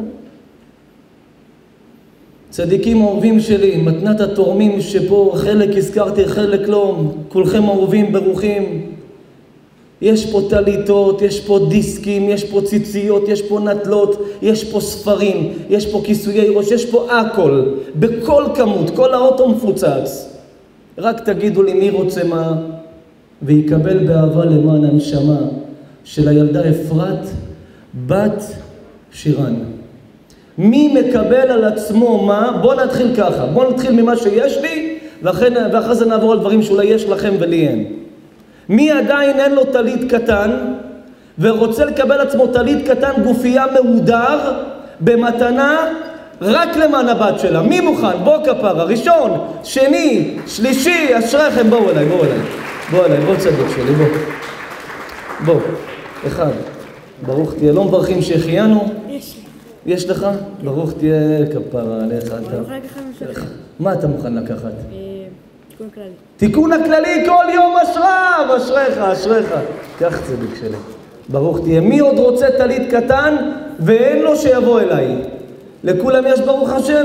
צדיקים אהובים שלי, מתנת התורמים שפה חלק הזכרתי, חלק לא, כולכם אהובים ברוכים. יש פה טליטות, יש פה דיסקים, יש פה ציציות, יש פה נטלות, יש פה ספרים, יש פה כיסויי ראש, יש פה הכל, בכל כמות, כל האוטו מפוצץ. רק תגידו לי מי רוצה מה, ויקבל באהבה למען הנשמה של הילדה אפרת, בת שירן. מי מקבל על עצמו מה? בוא נתחיל ככה, בוא נתחיל ממה שיש לי, ואחרי, ואחרי זה נעבור על דברים שאולי יש לכם ולי אין. מי עדיין אין לו תלית קטן, ורוצה לקבל עצמו תלית קטן גופייה מהודר, במתנה, רק למען הבת שלה? מי מוכן? בוא כפרה, ראשון, שני, שלישי, אשריכם, בואו אליי, בואו אליי, בואו אליי, בוא צדיק שלי, בוא. בוא, אחד, ברוך תהיה, לא מברכים שהחיינו? יש לי. יש לך? ברוך תהיה כפרה עליך. אני מוכן לקחת ממשלך. מה אתה מוכן לקחת? תיקון כללי. תיקון הכללי כל יום אשריו, אשריך, אשריך. קח צדיק שלי. ברוך תהיה. מי עוד רוצה תלית קטן ואין לו שיבוא אליי? לכולם יש ברוך השם?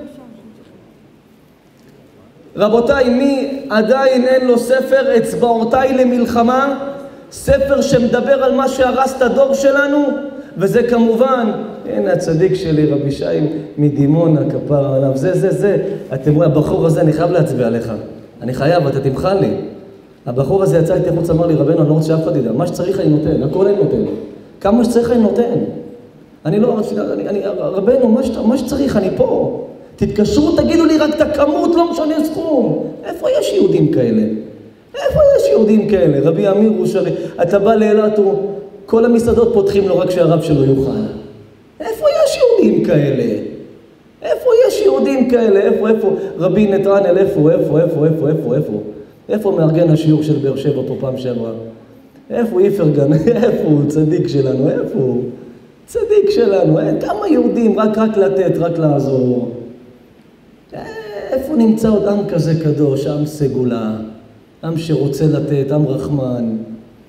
רבותיי, מי עדיין אין לו ספר אצבעותיי למלחמה? ספר שמדבר על מה שהרס את הדור שלנו? וזה כמובן, הנה הצדיק שלי, רבי שי מדימונה, כפר עליו, זה, זה, זה. אתם רואים, הבחור הזה, אני חייב להצביע עליך. אני חייב, אתה תמחל לי. הבחור הזה יצא איתי חוץ, אמר לי, רבנו, אני לא רוצה שאף אחד ידע. מה שצריך אני נותן, הכל אני נותן. כמה שצריך אני נותן. אני לא, אני, אני, רבנו, מה, ש, מה שצריך, אני פה. תתקשרו, תגידו לי רק את הכמות, לא משנה סכום. איפה יש יהודים כאלה? איפה יש יהודים כאלה? רבי אמיר רושרי, אתה בא לאילת, כל המסעדות פותחים לו רק שהרב שלו יוכל. איפה יש יהודים כאלה? איפה יש יהודים כאלה? איפה, איפה? רבי נתרנל, איפה, איפה, איפה, איפה, איפה, איפה? איפה מארגן השיעור של באר שבע פה פעם שעברה? איפה איפרגן? איפה הוא? צדיק שלנו, איפה הוא? צדיק שלנו, כמה יהודים, רק רק לתת, רק לעזור. איפה נמצא עוד עם כזה קדוש, עם סגולה, עם שרוצה לתת, עם רחמן?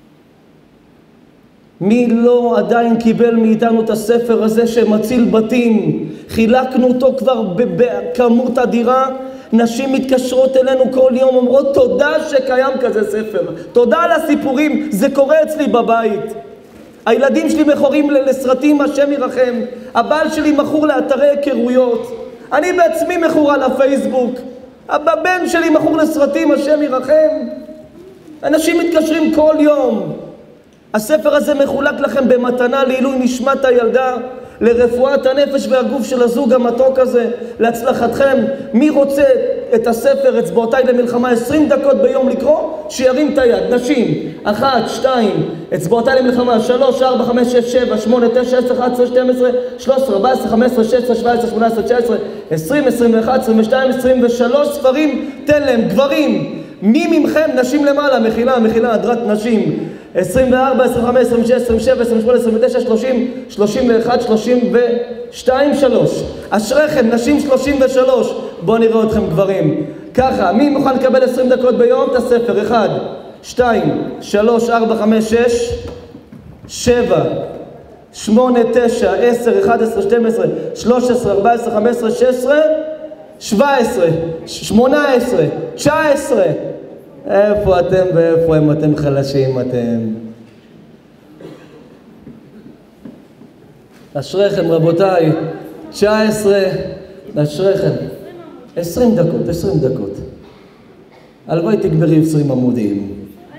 מי לא עדיין קיבל מאיתנו את הספר הזה שמציל בתים? חילקנו אותו כבר בכמות אדירה. נשים מתקשרות אלינו כל יום, אומרות תודה שקיים כזה ספר, תודה על הסיפורים, זה קורה אצלי בבית. הילדים שלי מכורים לסרטים, השם ירחם. הבעל שלי מכור לאתרי היכרויות. אני בעצמי מכורה לפייסבוק. הבן שלי מכור לסרטים, השם ירחם. אנשים מתקשרים כל יום. הספר הזה מחולק לכם במתנה לעילוי נשמת הילדה, לרפואת הנפש והגוף של הזוג המתוק הזה, להצלחתכם. מי רוצה את הספר אצבעותיי למלחמה עשרים דקות ביום לקרוא? שירים את היד. נשים, אחת, שתיים, אצבעותיי למלחמה, שלוש, ארבע, חמש, שש, שבע, שמונה, תשע, עשר, אחת עשרה, שתים עשרה, שלוש עשרה, ארבע עשרה, חמש עשרה, שש עשרה, שבע עשרה, שמונה עשרה, תשע עשרה, עשרים, עשרים ואחת, עשרים ושתיים, עשרים ושלוש ספרים. תן להם, גברים. מי ממכם? נשים למעלה, מחילה, מחילה, הדרת נשים. עשרים וארבע, עשרים וחמש, עשרים ושש, עשרים ושבע, עשרים ושמונה, עשרים ותשע, שלושים, שלושים ואחת, שלושים ושתיים, שלוש. אשריכם, נשים שלושים ושלוש. בואו נראה אתכם גברים. ככה, מי מוכן לקבל עשרים דקות ביום? את הספר. אחד, שתיים, שלוש, ארבע, חמש, שש. שבע, שמונה, תשע, עשר, אחד עשרה, שתים עשרה, שלוש עשרה, ארבע עשרה, חמש עשרה, שש עשרה, שבע עשרה, שמונה עשרה, תשע עשרה. איפה אתם ואיפה הם? אתם חלשים אתם. אשריכם רבותיי, תשע עשרה, אשריכם. עשרים דקות, עשרים דקות. הלוואי תגברי עשרים עמודים.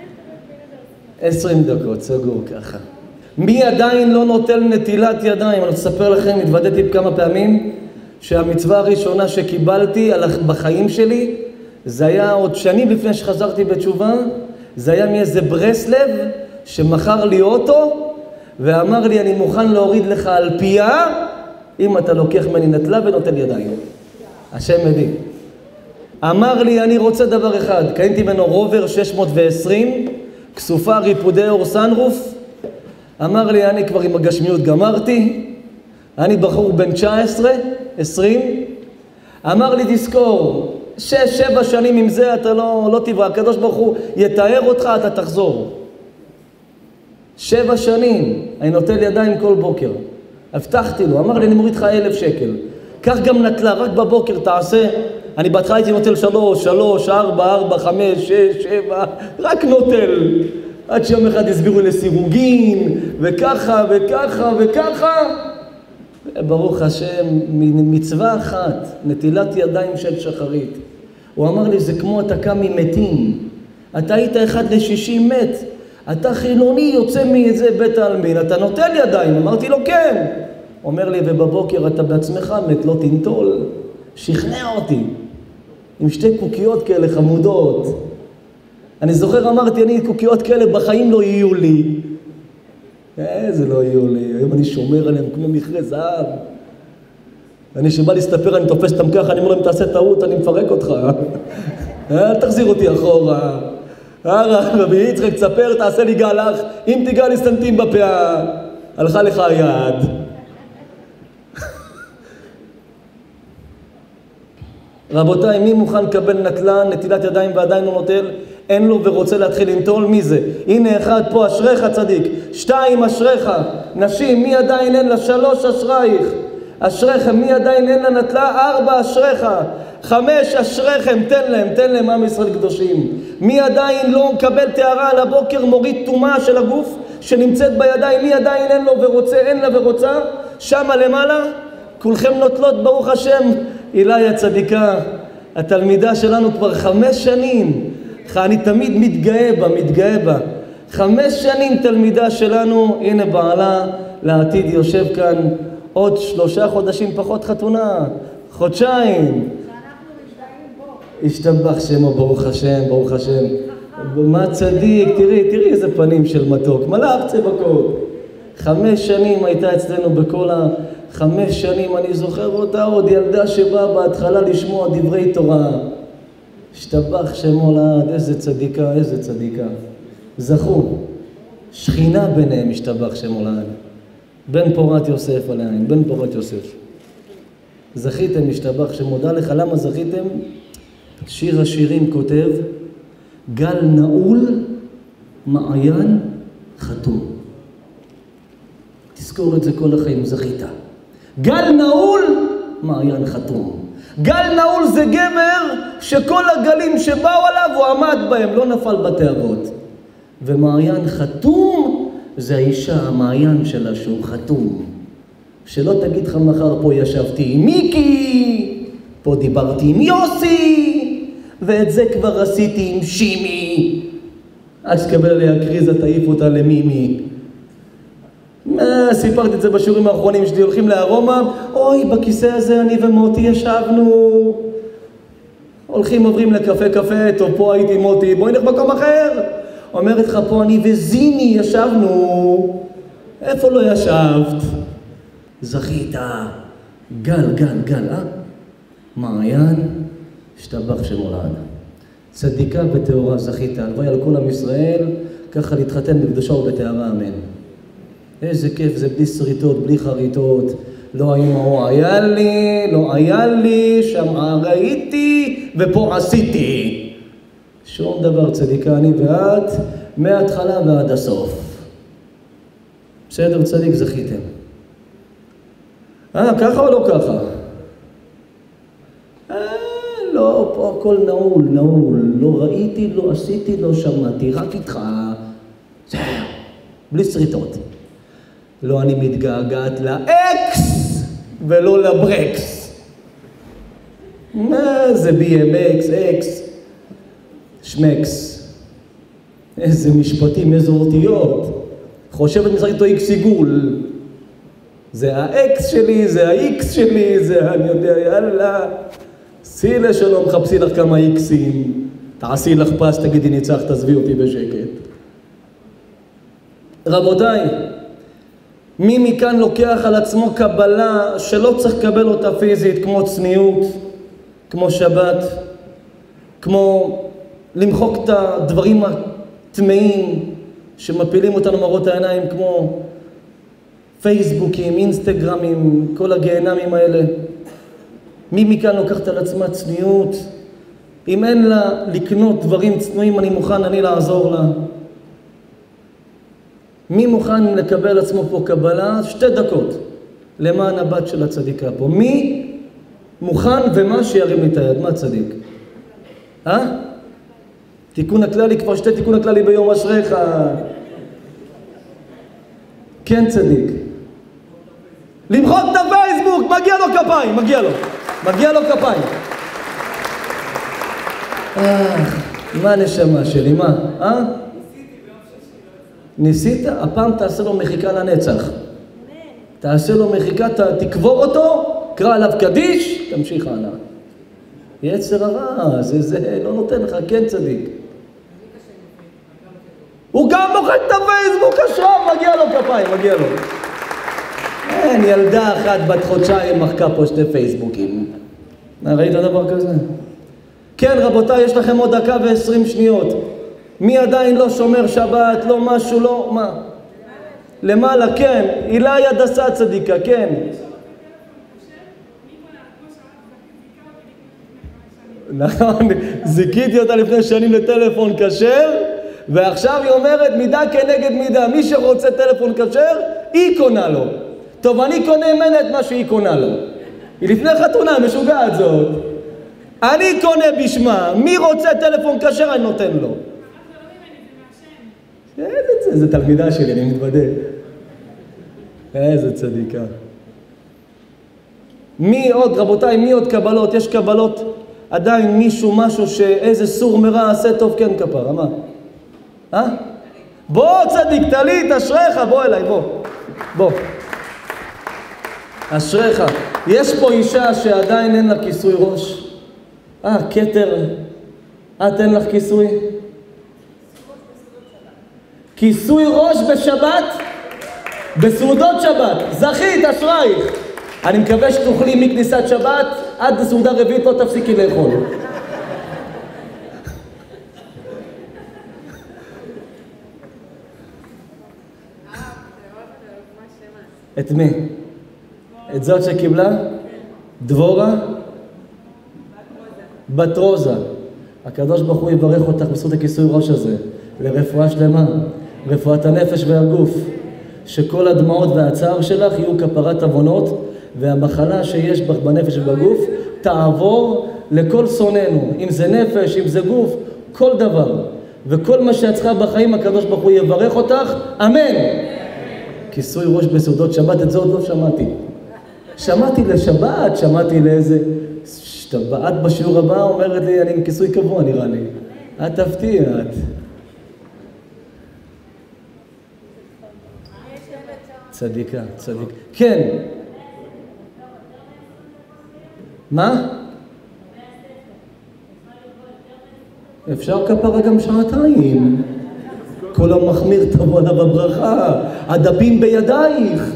עשרים דקות, סגור ככה. מי עדיין לא נוטל נטילת ידיים? אני אספר לכם, התוודעתי כמה פעמים, שהמצווה הראשונה שקיבלתי בחיים שלי, זה היה עוד שנים לפני שחזרתי בתשובה, זה היה מאיזה ברסלב שמכר לי אוטו, ואמר לי, אני מוכן להוריד לך על פיה, אם אתה לוקח ממני נטלה ונוטל ידיים. השם מביא. אמר לי, אני רוצה דבר אחד, קניתי ממנו רובר שש מאות ועשרים, כסופה ריפודי אור סנרוף. אמר לי, אני כבר עם הגשמיות גמרתי, אני בחור בן תשע עשרה, עשרים. אמר לי, תזכור, שש, שבע שנים עם זה אתה לא, לא תברא, הקדוש ברוך הוא יתאר אותך, אתה תחזור. שבע שנים, אני נוטל ידיים כל בוקר. הבטחתי לו, אמר לי, אני מוריד לך אלף שקל. כך גם נטלה, רק בבוקר תעשה. אני בהתחלה הייתי נוטל שלוש, שלוש, ארבע, ארבע, חמש, שש, שבע, רק נוטל. עד שיום אחד הסבירו לסירוגין, וככה, וככה, וככה. ברוך השם, מצווה אחת, נטילת ידיים של שחרית. הוא אמר לי, זה כמו אתה קם ממתים. אתה היית אחד לשישים מת. אתה חילוני יוצא מאיזה בית העלמין, אתה נוטל ידיים. אמרתי לו, כן. אומר לי, ובבוקר אתה בעצמך מת, לא תנטול. שכנע אותי. עם שתי קוקיות כאלה חמודות. אני זוכר, אמרתי, אני קוקיות כאלה בחיים לא יהיו לי. איזה לא יהיו לי. היום אני שומר עליהם כמו מכרה זהב. אני שבא להסתפר, אני תופס אותם ככה, אני אומר להם, תעשה טעות, אני מפרק אותך. אל תחזיר אותי אחורה. רבי יצחק, תספר, תעשה לי גלח, אם תיגע לי סנטים בפאה, הלכה לך היד. רבותיי, מי מוכן לקבל נטלן, נטילת ידיים ועדיין לא נוטל? אין לו ורוצה להתחיל לנטול? מי זה? הנה אחד פה, אשריך צדיק. שתיים, אשריך. נשים, מי עדיין אין לה? שלוש, אשרייך. אשריכם, מי עדיין אין לה נטלה? ארבע, אשריך. חמש, אשריכם, תן להם, תן להם עם ישראל קדושים. מי עדיין לא מקבל תארה על הבוקר, מוריד תומה של הגוף שנמצאת בידיים? מי עדיין אין לו ורוצה, אין לה ורוצה? שמה למעלה, כולכם נוטלות, ברוך השם. אילי הצדיקה, התלמידה שלנו כבר חמש שנים, אני תמיד מתגאה בה, מתגאה בה. חמש שנים תלמידה שלנו, הנה בעלה לעתיד יושב כאן, עוד שלושה חודשים פחות חתונה, חודשיים. שאנחנו משתאים בו. השתבח שמו, ברוך השם, ברוך השם. מה צדיק, תראי, תראי איזה פנים של מתוק, מלאך צבקות. חמש שנים הייתה אצלנו בכל ה... חמש שנים, אני זוכר אותה עוד ילדה שבאה בהתחלה לשמוע דברי תורה. השתבח שמו לעד, איזה צדיקה, איזה צדיקה. זכו, שכינה ביניהם השתבח שמו לעד. בן פורת יוסף עליהם, בן פורת יוסף. זכיתם, השתבח שמודה לך, למה זכיתם? שיר השירים כותב, גל נעול, מעיין חתום. תזכור את זה כל החיים, זכית. גל נעול, מעיין חתום. גל נעול זה גבר שכל הגלים שבאו עליו הוא עמד בהם, לא נפל בתאבות. ומעיין חתום זה האישה, המעיין שלה שהוא חתום. שלא תגיד לך מחר, פה ישבתי עם מיקי, פה דיברתי עם יוסי, ואת זה כבר עשיתי עם שימי. עד שתקבל עליה קריזה, תעיף אותה למימי. מה, סיפרתי את זה בשיעורים האחרונים שלי, הולכים לארומה, אוי, בכיסא הזה אני ומוטי ישבנו. הולכים, עוברים לקפה קפה, טוב, פה הייתי מוטי, בואי נלך מקום אחר. אומרת לך, פה אני וזיני ישבנו. איפה לא ישבת? זכית, גל, גל, גל, אה? מעיין, השתבח שמולד. צדיקה וטהורה זכית, הלוואי על כל עם ישראל, ככה להתחתן בקדושה ובטהרה, אמן. איזה כיף זה, בלי שריטות, בלי חריטות. לא אמא, היה לי, לא היה לי, שם ראיתי ופה עשיתי. שום דבר, צדיקה, אני ואת, מההתחלה ועד הסוף. בסדר, צדיק, זכיתם. אה, ככה או לא ככה? אה, לא, פה הכל נעול, נעול. לא ראיתי, לא עשיתי, לא שמעתי, רק איתך. זהו, בלי שריטות. לא, אני מתגעגעת לאקס ולא לברקס. מה זה בי אם אקס, אקס, שמקס. איזה משפטים, איזה אותיות. חושבת משחק איתו איקס עיגול. זה האקס שלי, זה האיקס שלי, זה אני יודע, יאללה. סי לשלום, חפשי לך כמה איקסים. תעשי לך פס, תגידי ניצח, תעזבי אותי בשקט. רבותיי, מי מכאן לוקח על עצמו קבלה שלא צריך לקבל אותה פיזית, כמו צניעות, כמו שבת, כמו למחוק את הדברים הטמאים שמפילים אותנו מראות העיניים, כמו פייסבוקים, אינסטגרמים, כל הגהנמים האלה. מי מכאן לוקחת על עצמה צניעות? אם אין לה לקנות דברים צנועים, אני מוכן, אני לעזור לה. מי מוכן לקבל עצמו פה קבלה? שתי דקות למען הבת של הצדיקה פה. מי מוכן ומה שירים לי את היד? מה צדיק? אה? תיקון הכללי, כבר שתי תיקון הכללי ביום אשריך. כן צדיק. למחוק את הפייסבוק, מגיע לו כפיים, מגיע לו. מגיע לו כפיים. אה, מה הנשמה שלי, מה? אה? ניסית? הפעם תעשה לו מחיקה לנצח. תעשה לו מחיקה, תקבור אותו, קרא עליו קדיש, תמשיך הלאה. יצר הרע, זה, זה לא נותן לך, כן צדיק. הוא גם מוחק את הפייסבוק השרב, מגיע לו כפיים, מגיע לו. אין, ילדה אחת בת חודשיים מחקה פה שתי פייסבוקים. ראית דבר כזה? כן רבותיי, יש לכם עוד דקה ועשרים שניות. מי עדיין לא שומר שבת, לא משהו, לא, מה? למעלה, כן. אילי הדסה צדיקה, כן. נכון, זיקיתי אותה לפני שנים לטלפון כשר, ועכשיו היא אומרת מידה כנגד מידה. מי שרוצה טלפון כשר, היא קונה לו. טוב, אני קונה ממנה את מה שהיא קונה לו. היא לפני חתונה, משוגעת זאת. אני קונה בשמה. מי רוצה טלפון כשר, אני נותן לו. איזה, זה תלמידה שלי, אני מתוודה. איזה צדיקה. מי עוד, רבותיי, מי עוד קבלות? יש קבלות, עדיין מישהו, משהו שאיזה סור מרע עשה טוב, כן כפרה, מה? אה? בוא צדיק, תלית, אשריך, בוא אליי, בוא. בוא. אשריך. יש פה אישה שעדיין אין לה כיסוי ראש. אה, כתר. את אין לך כיסוי? כיסוי ראש בשבת? בסעודות שבת. זכית, אשרייך. אני מקווה שתוכלי מכניסת שבת עד סעודה רביעית לא תפסיקי לאכול. את מי? את זאת שקיבלה? דבורה? בת רוזה. הקדוש ברוך הוא יברך אותך בזכות הכיסוי ראש הזה. לרפואה שלמה, רפואת הנפש והגוף. שכל הדמעות והצער שלך יהיו כפרת עוונות, והמחלה שיש בך בנפש ובגוף תעבור לכל שוננו. אם זה נפש, אם זה גוף, כל דבר. וכל מה שאת צריכה בחיים, הקדוש ברוך הוא יברך אותך. אמן. כיסוי ראש בסעודות שבת, את זה עוד לא שמעתי. שמעתי לשבת, שמעתי לאיזה... את בשיעור הבא אומרת לי, אני עם כיסוי קבוע נראה לי. את תפתיע, את. צדיקה, צדיק. כן. מה? אפשר כפרה גם שעתיים. כל המחמיר תבוא עליו הברכה. הדפים בידייך.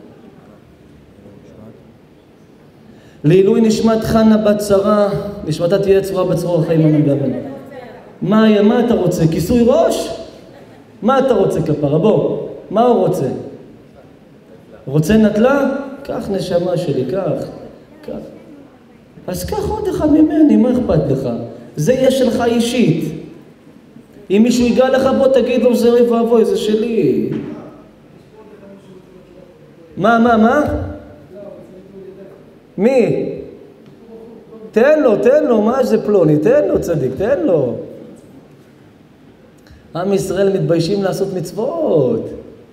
לעילוי נשמת חנה בת שרה, נשמתה תהיה צרורה בצרור החיים המגלבן. מה, מה אתה רוצה? כיסוי ראש? מה אתה רוצה כפרה? בוא, מה הוא רוצה? רוצה נטלה? קח נשמה שלי, קח, קח. אז קח עוד אחד ממני, מה אכפת לך? זה יהיה שלך אישית. אם מישהו ייגע לך בוא תגיד לו זה אוי ואבוי, זה שלי. מה, מה, מה? מי? תן לו, תן לו, מה זה פלוני? תן לו צדיק, תן לו. עם ישראל מתביישים לעשות מצוות.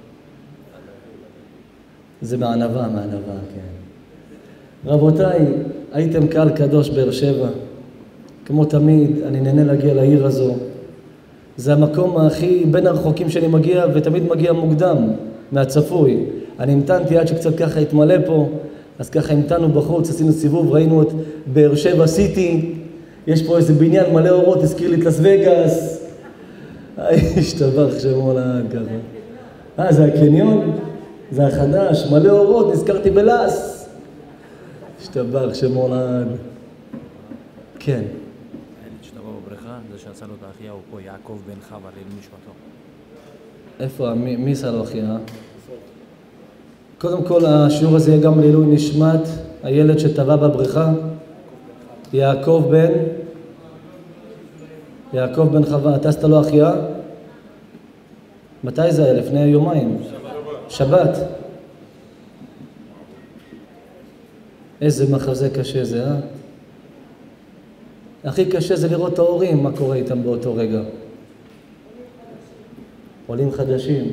זה מענבה, מענבה, כן. רבותיי, הייתם קהל קדוש באר שבע. כמו תמיד, אני נהנה להגיע לעיר הזו. זה המקום הכי בין הרחוקים שאני מגיע, ותמיד מגיע מוקדם, מהצפוי. אני המתנתי עד שקצת ככה התמלא פה, אז ככה המתנו בחוץ, עשינו סיבוב, ראינו את באר שבע סיטי, יש פה איזה בניין מלא אורות, הזכיר לי את לס וגאס. השתבח שמו לעד ככה. אה, זה הקניון? זה החדש, מלא אורות, נזכרתי בלס. השתבח שמו לעד. כן. הילד שטבע בבריכה, זה שעשה לו את האחיה, הוא פה יעקב בן חווה, לעילוי נשמתו. איפה? מי, מי עשה לו אחיה? קודם כל, השיעור הזה יהיה גם לעילוי נשמת הילד שטבע בבריכה, יעקב בן, יעקב בן חווה. אתה עשת לו אחיה? מתי זה היה? לפני יומיים. שבת. איזה מחזה קשה זה, אה? הכי קשה זה לראות את ההורים, מה קורה איתם באותו רגע. עולים חדשים.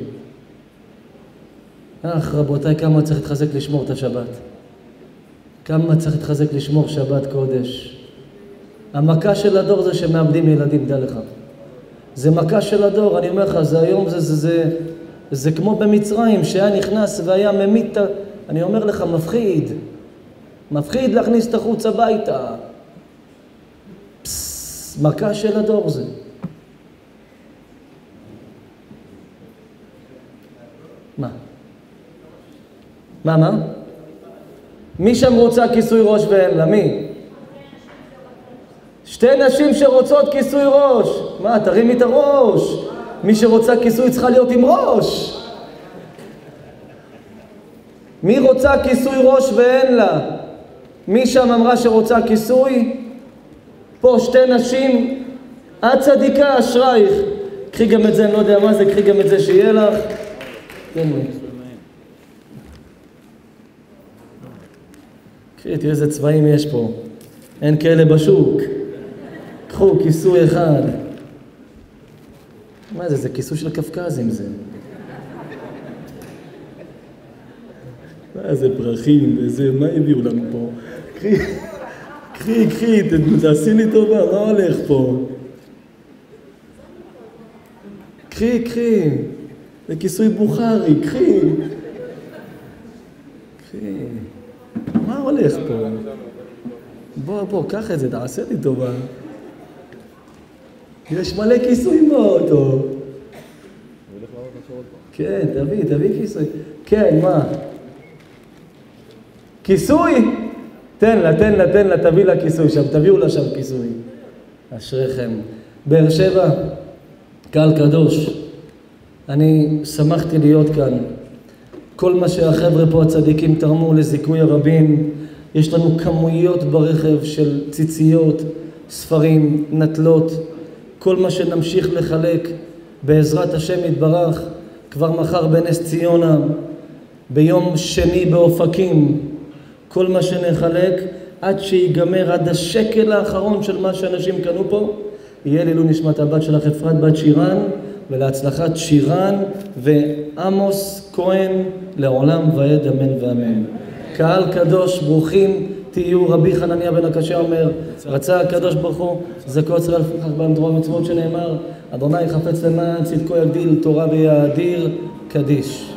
אך, רבותיי, כמה צריך להתחזק לשמור את השבת. כמה צריך להתחזק לשמור שבת קודש. המכה של הדור זה שמאבדים ילדים, דע לך. זה מכה של הדור, אני אומר לך, זה היום, זה, זה, זה, זה כמו במצרים, שהיה נכנס והיה ממית, אני אומר לך, מפחיד. מפחיד להכניס את החוץ הביתה. פס, מכה של הדור זה. מה? מה, מה? מי שם רוצה כיסוי ראש ואין לה? מי? שתי נשים שרוצות כיסוי ראש. מה, תרימי את הראש. מי שרוצה כיסוי צריכה להיות עם ראש. מי רוצה כיסוי ראש ואין לה? מי שם אמרה שרוצה כיסוי? פה שתי נשים, את צדיקה, אשרייך. קחי גם את זה, אני לא יודע מה זה, קחי גם את זה שיהיה לך. תן לי. קחי, תראה איזה צבעים יש פה. אין כאלה בשוק. קחו כיסוי אחד. מה זה? זה כיסוי של קפקזים זה. מה זה פרחים וזה, מה הביאו לנו פה? קחי, קחי, קחי, תעשי לי טובה, מה הולך פה? קחי, קחי. זה כיסוי בוכרי, קחי. קחי. מה הולך פה? בוא, בוא, קח את זה, תעשה לי טובה. יש מלא כיסוי באוטו. כן, תביא, תביא כיסוי. כן, מה? כיסוי? תן לה, תן לה, תן לה, תביא לה כיסוי שם, תביאו לה שם כיסוי. אשריכם. באר שבע, קהל קדוש. אני שמחתי להיות כאן. כל מה שהחבר'ה פה הצדיקים תרמו לזיכוי הרבים, יש לנו כמויות ברכב של ציציות, ספרים, נטלות, כל מה שנמשיך לחלק בעזרת השם יתברך, כבר מחר בנס ציונה, ביום שני באופקים, כל מה שנחלק עד שיגמר, עד השקל האחרון של מה שאנשים קנו פה, יהיה לעילוי נשמת הבת שלך אפרת בת שירן, ולהצלחת שירן ועמוס כהן לעולם ועד אמן ואמן. קהל קדוש, ברוכים תהיו. רבי חנניה בן הקשה אומר, רצה הקדוש ברוך הוא זכות ישראל לפחח בהם תורה ומצוות, שנאמר, אדוני חפץ למען צדקו יגדיל תורה ויאדיר קדיש.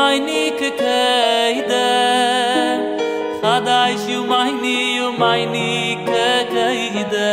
meine Kekeide Chadaish you meine you meine Kekeide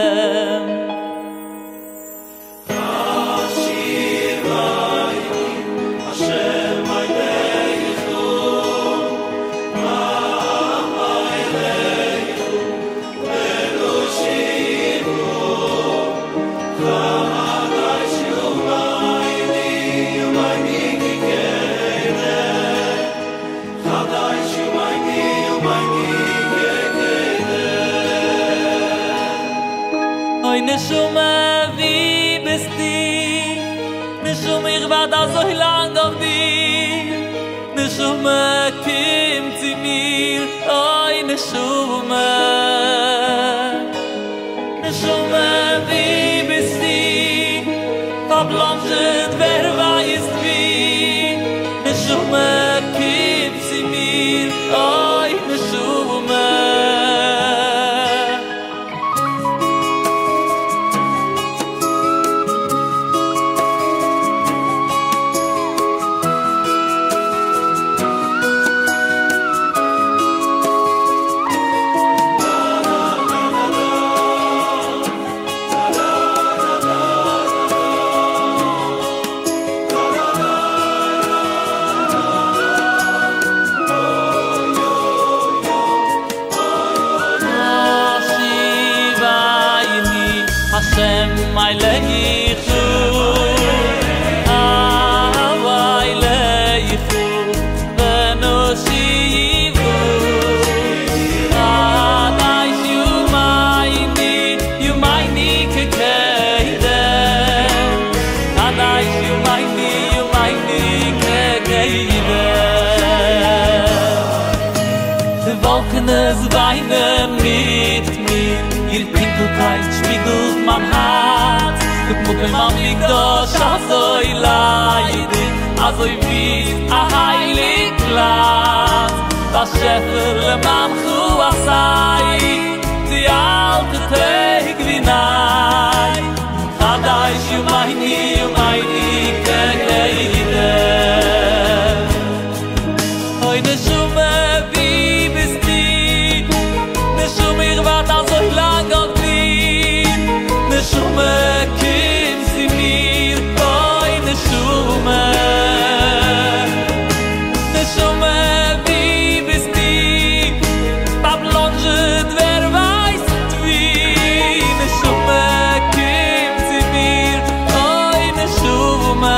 Neshama wie bist du Neshama ich warte so lang auf dir Neshama kim zu mir Oy Neshama Neshama wie bist du Verblandet wer weiß wie Neshama kim zu mir Oy Neshama Hashem my leichu Avai leichu Venoshivu Adaish you maini You maini kekeide Adaish you maini You maini kekeide The Wolken es weinen mit mir Ihr Pinkelkeit spiegelt mein Herz Du guck im Amigdosh Azoi leide Azoi wie a heilig Glas Das Schäfer le Manchu Asai Die alte Teig wie Nei Chadaish you maini You maini kekeide Oy Neshama wie bist du Neshama ich warte so lang auf dir Neshama kim zu mir Oy Neshama Neshama wie bist du Babylonjet wer weiß wie Neshama kim zu mir Oy Neshama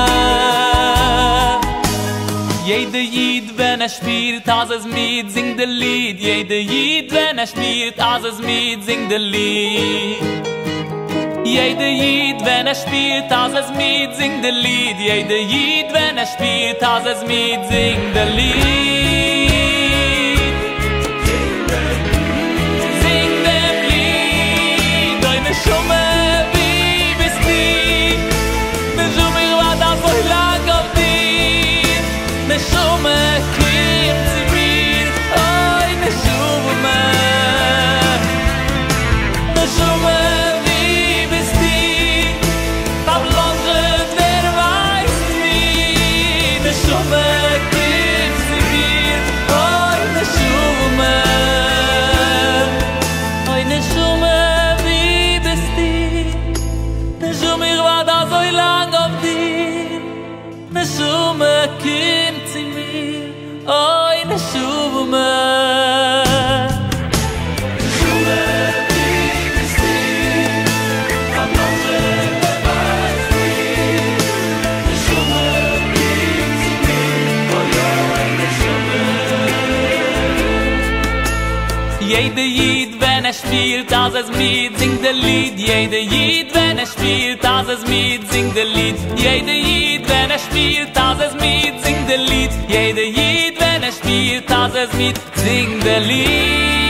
Jede Jid, wenn er spielt, als es mit, singt der Lied. Jede Jid, wenn er spielt, als es mit, singt der Lied. Jede Jid, wenn er spielt, als es mit, singt der Lied. Jede Jid, wenn er spielt, als es mit, singt der Lied. Sing dem Lied, deine Schumme, wie bist du? Ne Schumme, ich war da so lang auf dir. Neshama kim zu mir Oy Neshama Neshama wie bist du Babylonjet wer weiß wie Neshama kim zu mir Oy Neshama Oy Neshama wie bist du Neshama ich war da so lang auf dir Neshama kim zu mir Oy Neshama Neshama wie bist du Babylonjet wer weiß wie Neshama kim zu mir Oy Neshama Jede Jid, wenn er spielt, als es mit, singt der Lied. Jede Jid, wenn er spielt, als es mit, singt der Lied. Jede Jid, wenn er spielt, als es mit, singt der Lied. Jede Jid, wenn er spielt, als es mit, singt der Lied.